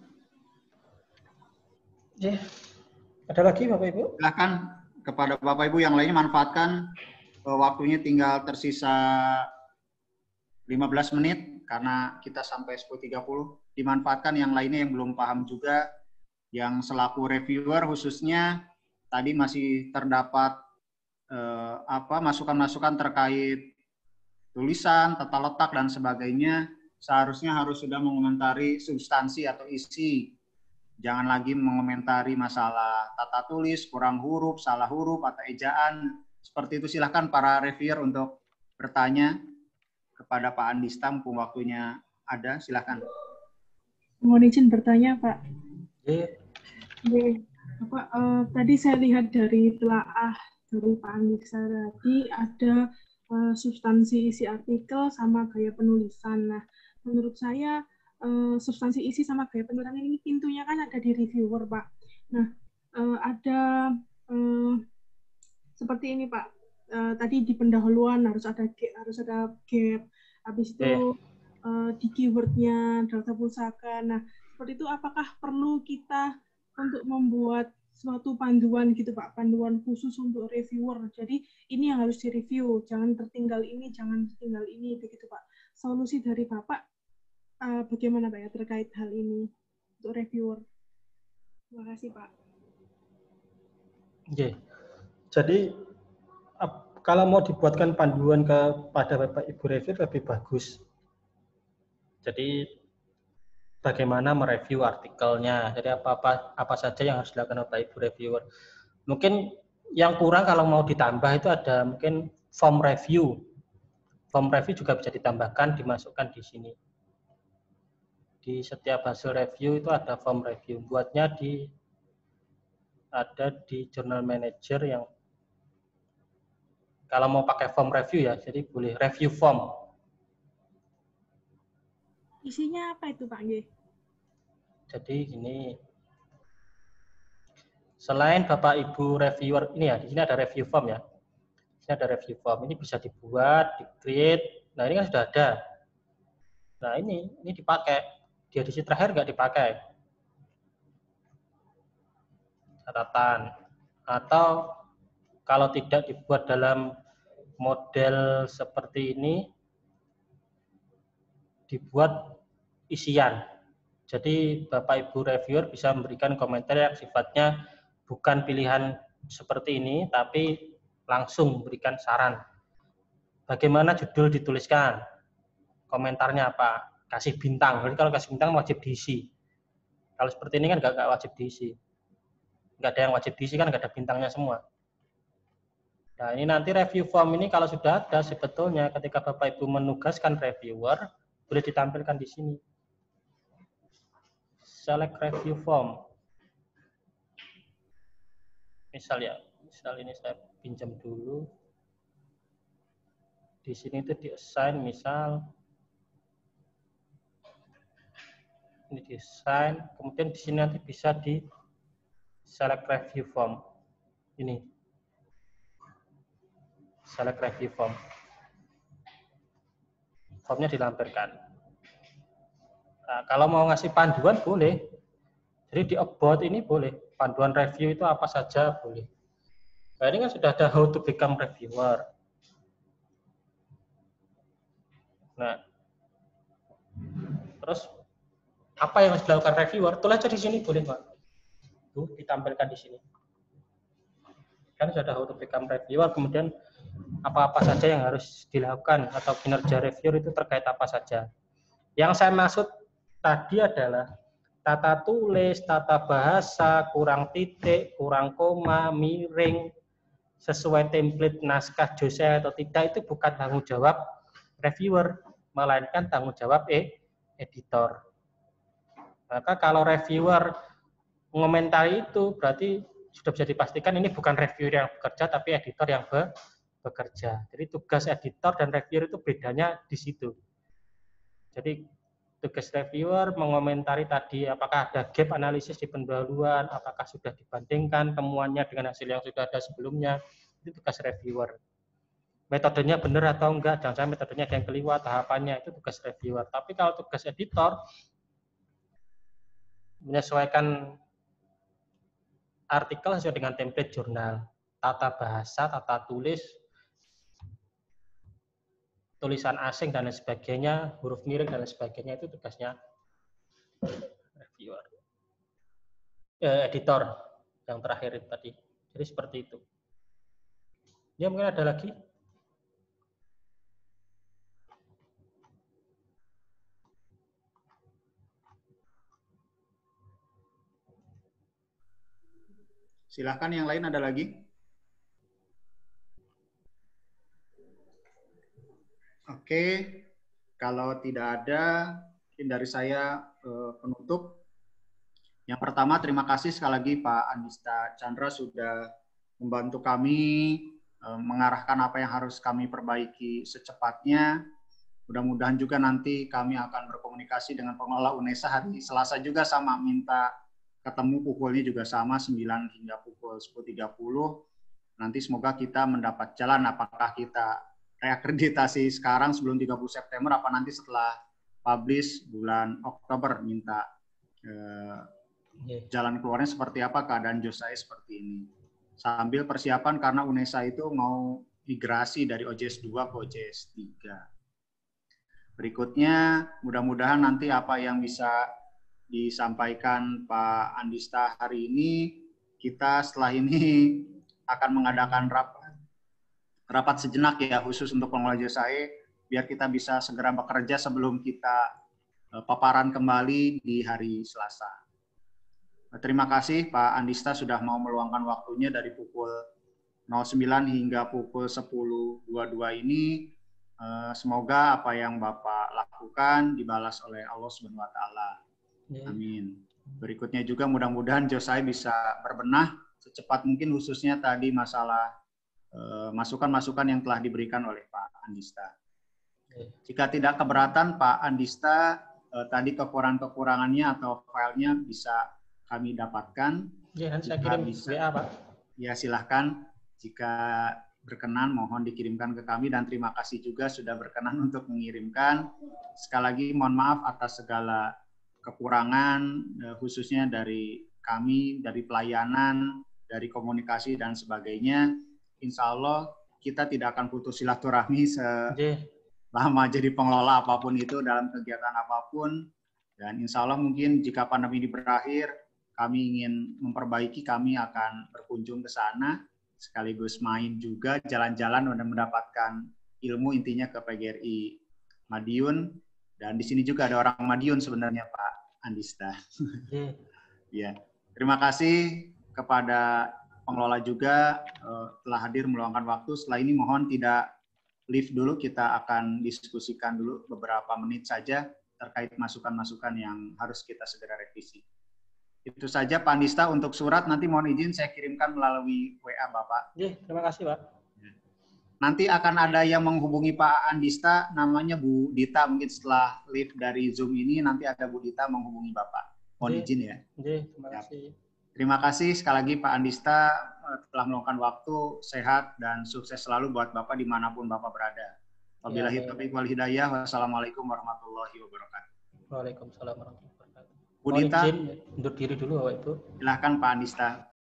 Ya. Ada lagi Bapak Ibu? Silakan kepada Bapak Ibu yang lainnya manfaatkan waktunya tinggal tersisa lima belas menit karena kita sampai sepuluh tiga puluh. Dimanfaatkan yang lainnya yang belum paham juga, yang selaku reviewer khususnya tadi masih terdapat eh, apa masukan-masukan terkait tulisan, tata letak dan sebagainya, seharusnya harus sudah mengomentari substansi atau isi. Jangan lagi mengomentari masalah tata tulis, kurang huruf, salah huruf atau ejaan. Seperti itu silahkan para reviewer untuk bertanya kepada Pak Andista, mumpung waktunya ada, silahkan. Mohon izin bertanya, Pak. Oke. Oke. Apa, uh, tadi saya lihat dari telaah dari Pak Andista tadi ada uh, substansi isi artikel sama gaya penulisan. Nah, menurut saya uh, substansi isi sama gaya penulisan ini pintunya kan ada di reviewer, Pak. Nah, uh, ada uh, seperti ini, Pak. Uh, tadi di pendahuluan harus ada harus ada gap. Habis itu yeah. uh, di keywordnya data pusaka. Nah, seperti itu apakah perlu kita untuk membuat suatu panduan gitu Pak, panduan khusus untuk reviewer. Jadi ini yang harus direview, jangan tertinggal ini, jangan tertinggal ini, begitu Pak. Solusi dari Bapak uh, bagaimana Pak ya terkait hal ini untuk reviewer? Terima kasih Pak. Oke. Jadi kalau mau dibuatkan panduan kepada Bapak Ibu reviewer lebih bagus. Jadi bagaimana mereview artikelnya. Jadi apa-apa apa saja yang harus dilakukan Bapak Ibu reviewer. Mungkin yang kurang kalau mau ditambah itu ada mungkin form review. Form review juga bisa ditambahkan, dimasukkan di sini. Di setiap hasil review itu ada form review. Buatnya di ada di Journal Manager yang kalau mau pakai form review ya, jadi boleh review form. Isinya apa itu Pak G? Jadi gini, selain Bapak Ibu reviewer ini ya, di sini ada review form ya. Di sini ada review form. Ini bisa dibuat, di-create. Nah ini kan sudah ada. Nah ini ini dipakai. Di edisi terakhir nggak dipakai. Catatan. Atau kalau tidak dibuat dalam model seperti ini, dibuat isian. Jadi Bapak Ibu reviewer bisa memberikan komentar yang sifatnya bukan pilihan seperti ini, tapi langsung memberikan saran. Bagaimana judul dituliskan? Komentarnya apa? Kasih bintang. Jadi kalau kasih bintang wajib diisi. Kalau seperti ini kan nggak, nggak wajib diisi. Nggak ada yang wajib diisi kan, nggak ada bintangnya semua. Nah ini nanti review form ini kalau sudah ada sebetulnya ketika Bapak Ibu menugaskan reviewer, boleh ditampilkan di sini. Select review form. Misal ya, misal ini saya pinjam dulu. Di sini itu di assign misal. Ini di assign, kemudian di sini nanti bisa di select review form. Ini. Select review form. Formnya dilampirkan. Nah, kalau mau ngasih panduan boleh. Jadi di about ini boleh. Panduan review itu apa saja boleh. Nah, ini kan sudah ada how to become reviewer. Nah, terus apa yang harus dilakukan reviewer? Tulis aja di sini boleh, Pak. Tuh, ditampilkan di sini. Kan sudah ada how to become reviewer, kemudian apa-apa saja yang harus dilakukan atau kinerja reviewer itu terkait apa saja. Yang saya maksud tadi adalah tata tulis, tata bahasa, kurang titik, kurang koma, miring, sesuai template naskah jose atau tidak, itu bukan tanggung jawab reviewer, melainkan tanggung jawab eh, editor. Maka kalau reviewer mengomentari itu, berarti sudah bisa dipastikan ini bukan reviewer yang bekerja, tapi editor yang be bekerja. Jadi tugas editor dan reviewer itu bedanya di situ. Jadi tugas reviewer mengomentari tadi apakah ada gap analisis di pendahuluan, apakah sudah dibandingkan temuannya dengan hasil yang sudah ada sebelumnya, itu tugas reviewer. Metodenya benar atau enggak, jangan sampai metodenya ada yang keliwat, tahapannya, itu tugas reviewer. Tapi kalau tugas editor, menyesuaikan artikel sesuai dengan template jurnal, tata bahasa, tata tulis, tulisan asing dan lain sebagainya, huruf miring dan lain sebagainya, itu tugasnya reviewer. Eh, editor yang terakhir itu tadi. Jadi seperti itu. Ya mungkin ada lagi. Silakan yang lain ada lagi. Oke, kalau tidak ada, mungkin dari saya eh, penutup. Yang pertama, terima kasih sekali lagi Pak Andista Chandra sudah membantu kami eh, mengarahkan apa yang harus kami perbaiki secepatnya. Mudah-mudahan juga nanti kami akan berkomunikasi dengan pengelola UNESA hari Selasa juga sama, minta ketemu pukulnya juga sama, sembilan hingga pukul sepuluh tiga puluh. Nanti semoga kita mendapat jalan, apakah kita reakreditasi sekarang sebelum tiga puluh September, apa nanti setelah publish bulan Oktober, minta eh, jalan keluarnya seperti apa, keadaan Josai seperti ini. Sambil persiapan karena UNESA itu mau migrasi dari O J S dua ke O J S tiga. Berikutnya, mudah-mudahan nanti apa yang bisa disampaikan Pak Andista hari ini, kita setelah ini akan mengadakan rapat rapat sejenak ya khusus untuk pengelola Josae biar kita bisa segera bekerja sebelum kita uh, paparan kembali di hari Selasa. Terima kasih Pak Andista sudah mau meluangkan waktunya dari pukul nol sembilan hingga pukul sepuluh dua puluh dua ini. Semoga apa yang Bapak lakukan dibalas oleh Allah Subhanahu wa taala. Amin. Berikutnya juga mudah-mudahan Josae bisa berbenah secepat mungkin khususnya tadi masalah masukan-masukan yang telah diberikan oleh Pak Andista. Jika tidak keberatan Pak Andista, tadi kekurangan-kekurangannya atau filenya bisa kami dapatkan. Ya, nanti saya kirim bisa, W A, Pak. Ya, silahkan. Jika berkenan, mohon dikirimkan ke kami. Dan terima kasih juga sudah berkenan untuk mengirimkan. Sekali lagi, mohon maaf atas segala kekurangan, khususnya dari kami, dari pelayanan, dari komunikasi, dan sebagainya. Insya Allah, kita tidak akan putus silaturahmi selama jadi pengelola apapun itu, dalam kegiatan apapun. Dan insya Allah mungkin jika pandemi ini berakhir, kami ingin memperbaiki, kami akan berkunjung ke sana, sekaligus main juga, jalan-jalan dan mendapatkan ilmu intinya ke P G R I Madiun. Dan di sini juga ada orang Madiun sebenarnya Pak Andista. Hmm. Ya, terima kasih kepada pengelola juga uh, telah hadir meluangkan waktu. Setelah ini mohon tidak live dulu, kita akan diskusikan dulu beberapa menit saja terkait masukan-masukan yang harus kita segera revisi. Itu saja Pak Andista. Untuk surat nanti mohon izin saya kirimkan melalui W A Bapak. Ya, terima kasih Pak. Nanti akan ada yang menghubungi Pak Andista, namanya Bu Dita, mungkin setelah live dari Zoom ini nanti ada Bu Dita menghubungi Bapak. Mohon ya, izin ya. Ya, terima kasih. Ya. Terima kasih sekali lagi Pak Andista telah meluangkan waktu, sehat dan sukses selalu buat Bapak dimanapun Bapak berada. Wabillahi taufiq wal hidayah. Wassalamualaikum warahmatullahi wabarakatuh. Waalaikumsalam warahmatullahi wabarakatuh. Bu Dita, undur diri dulu Bapak Ibu. silakan Pak Andista.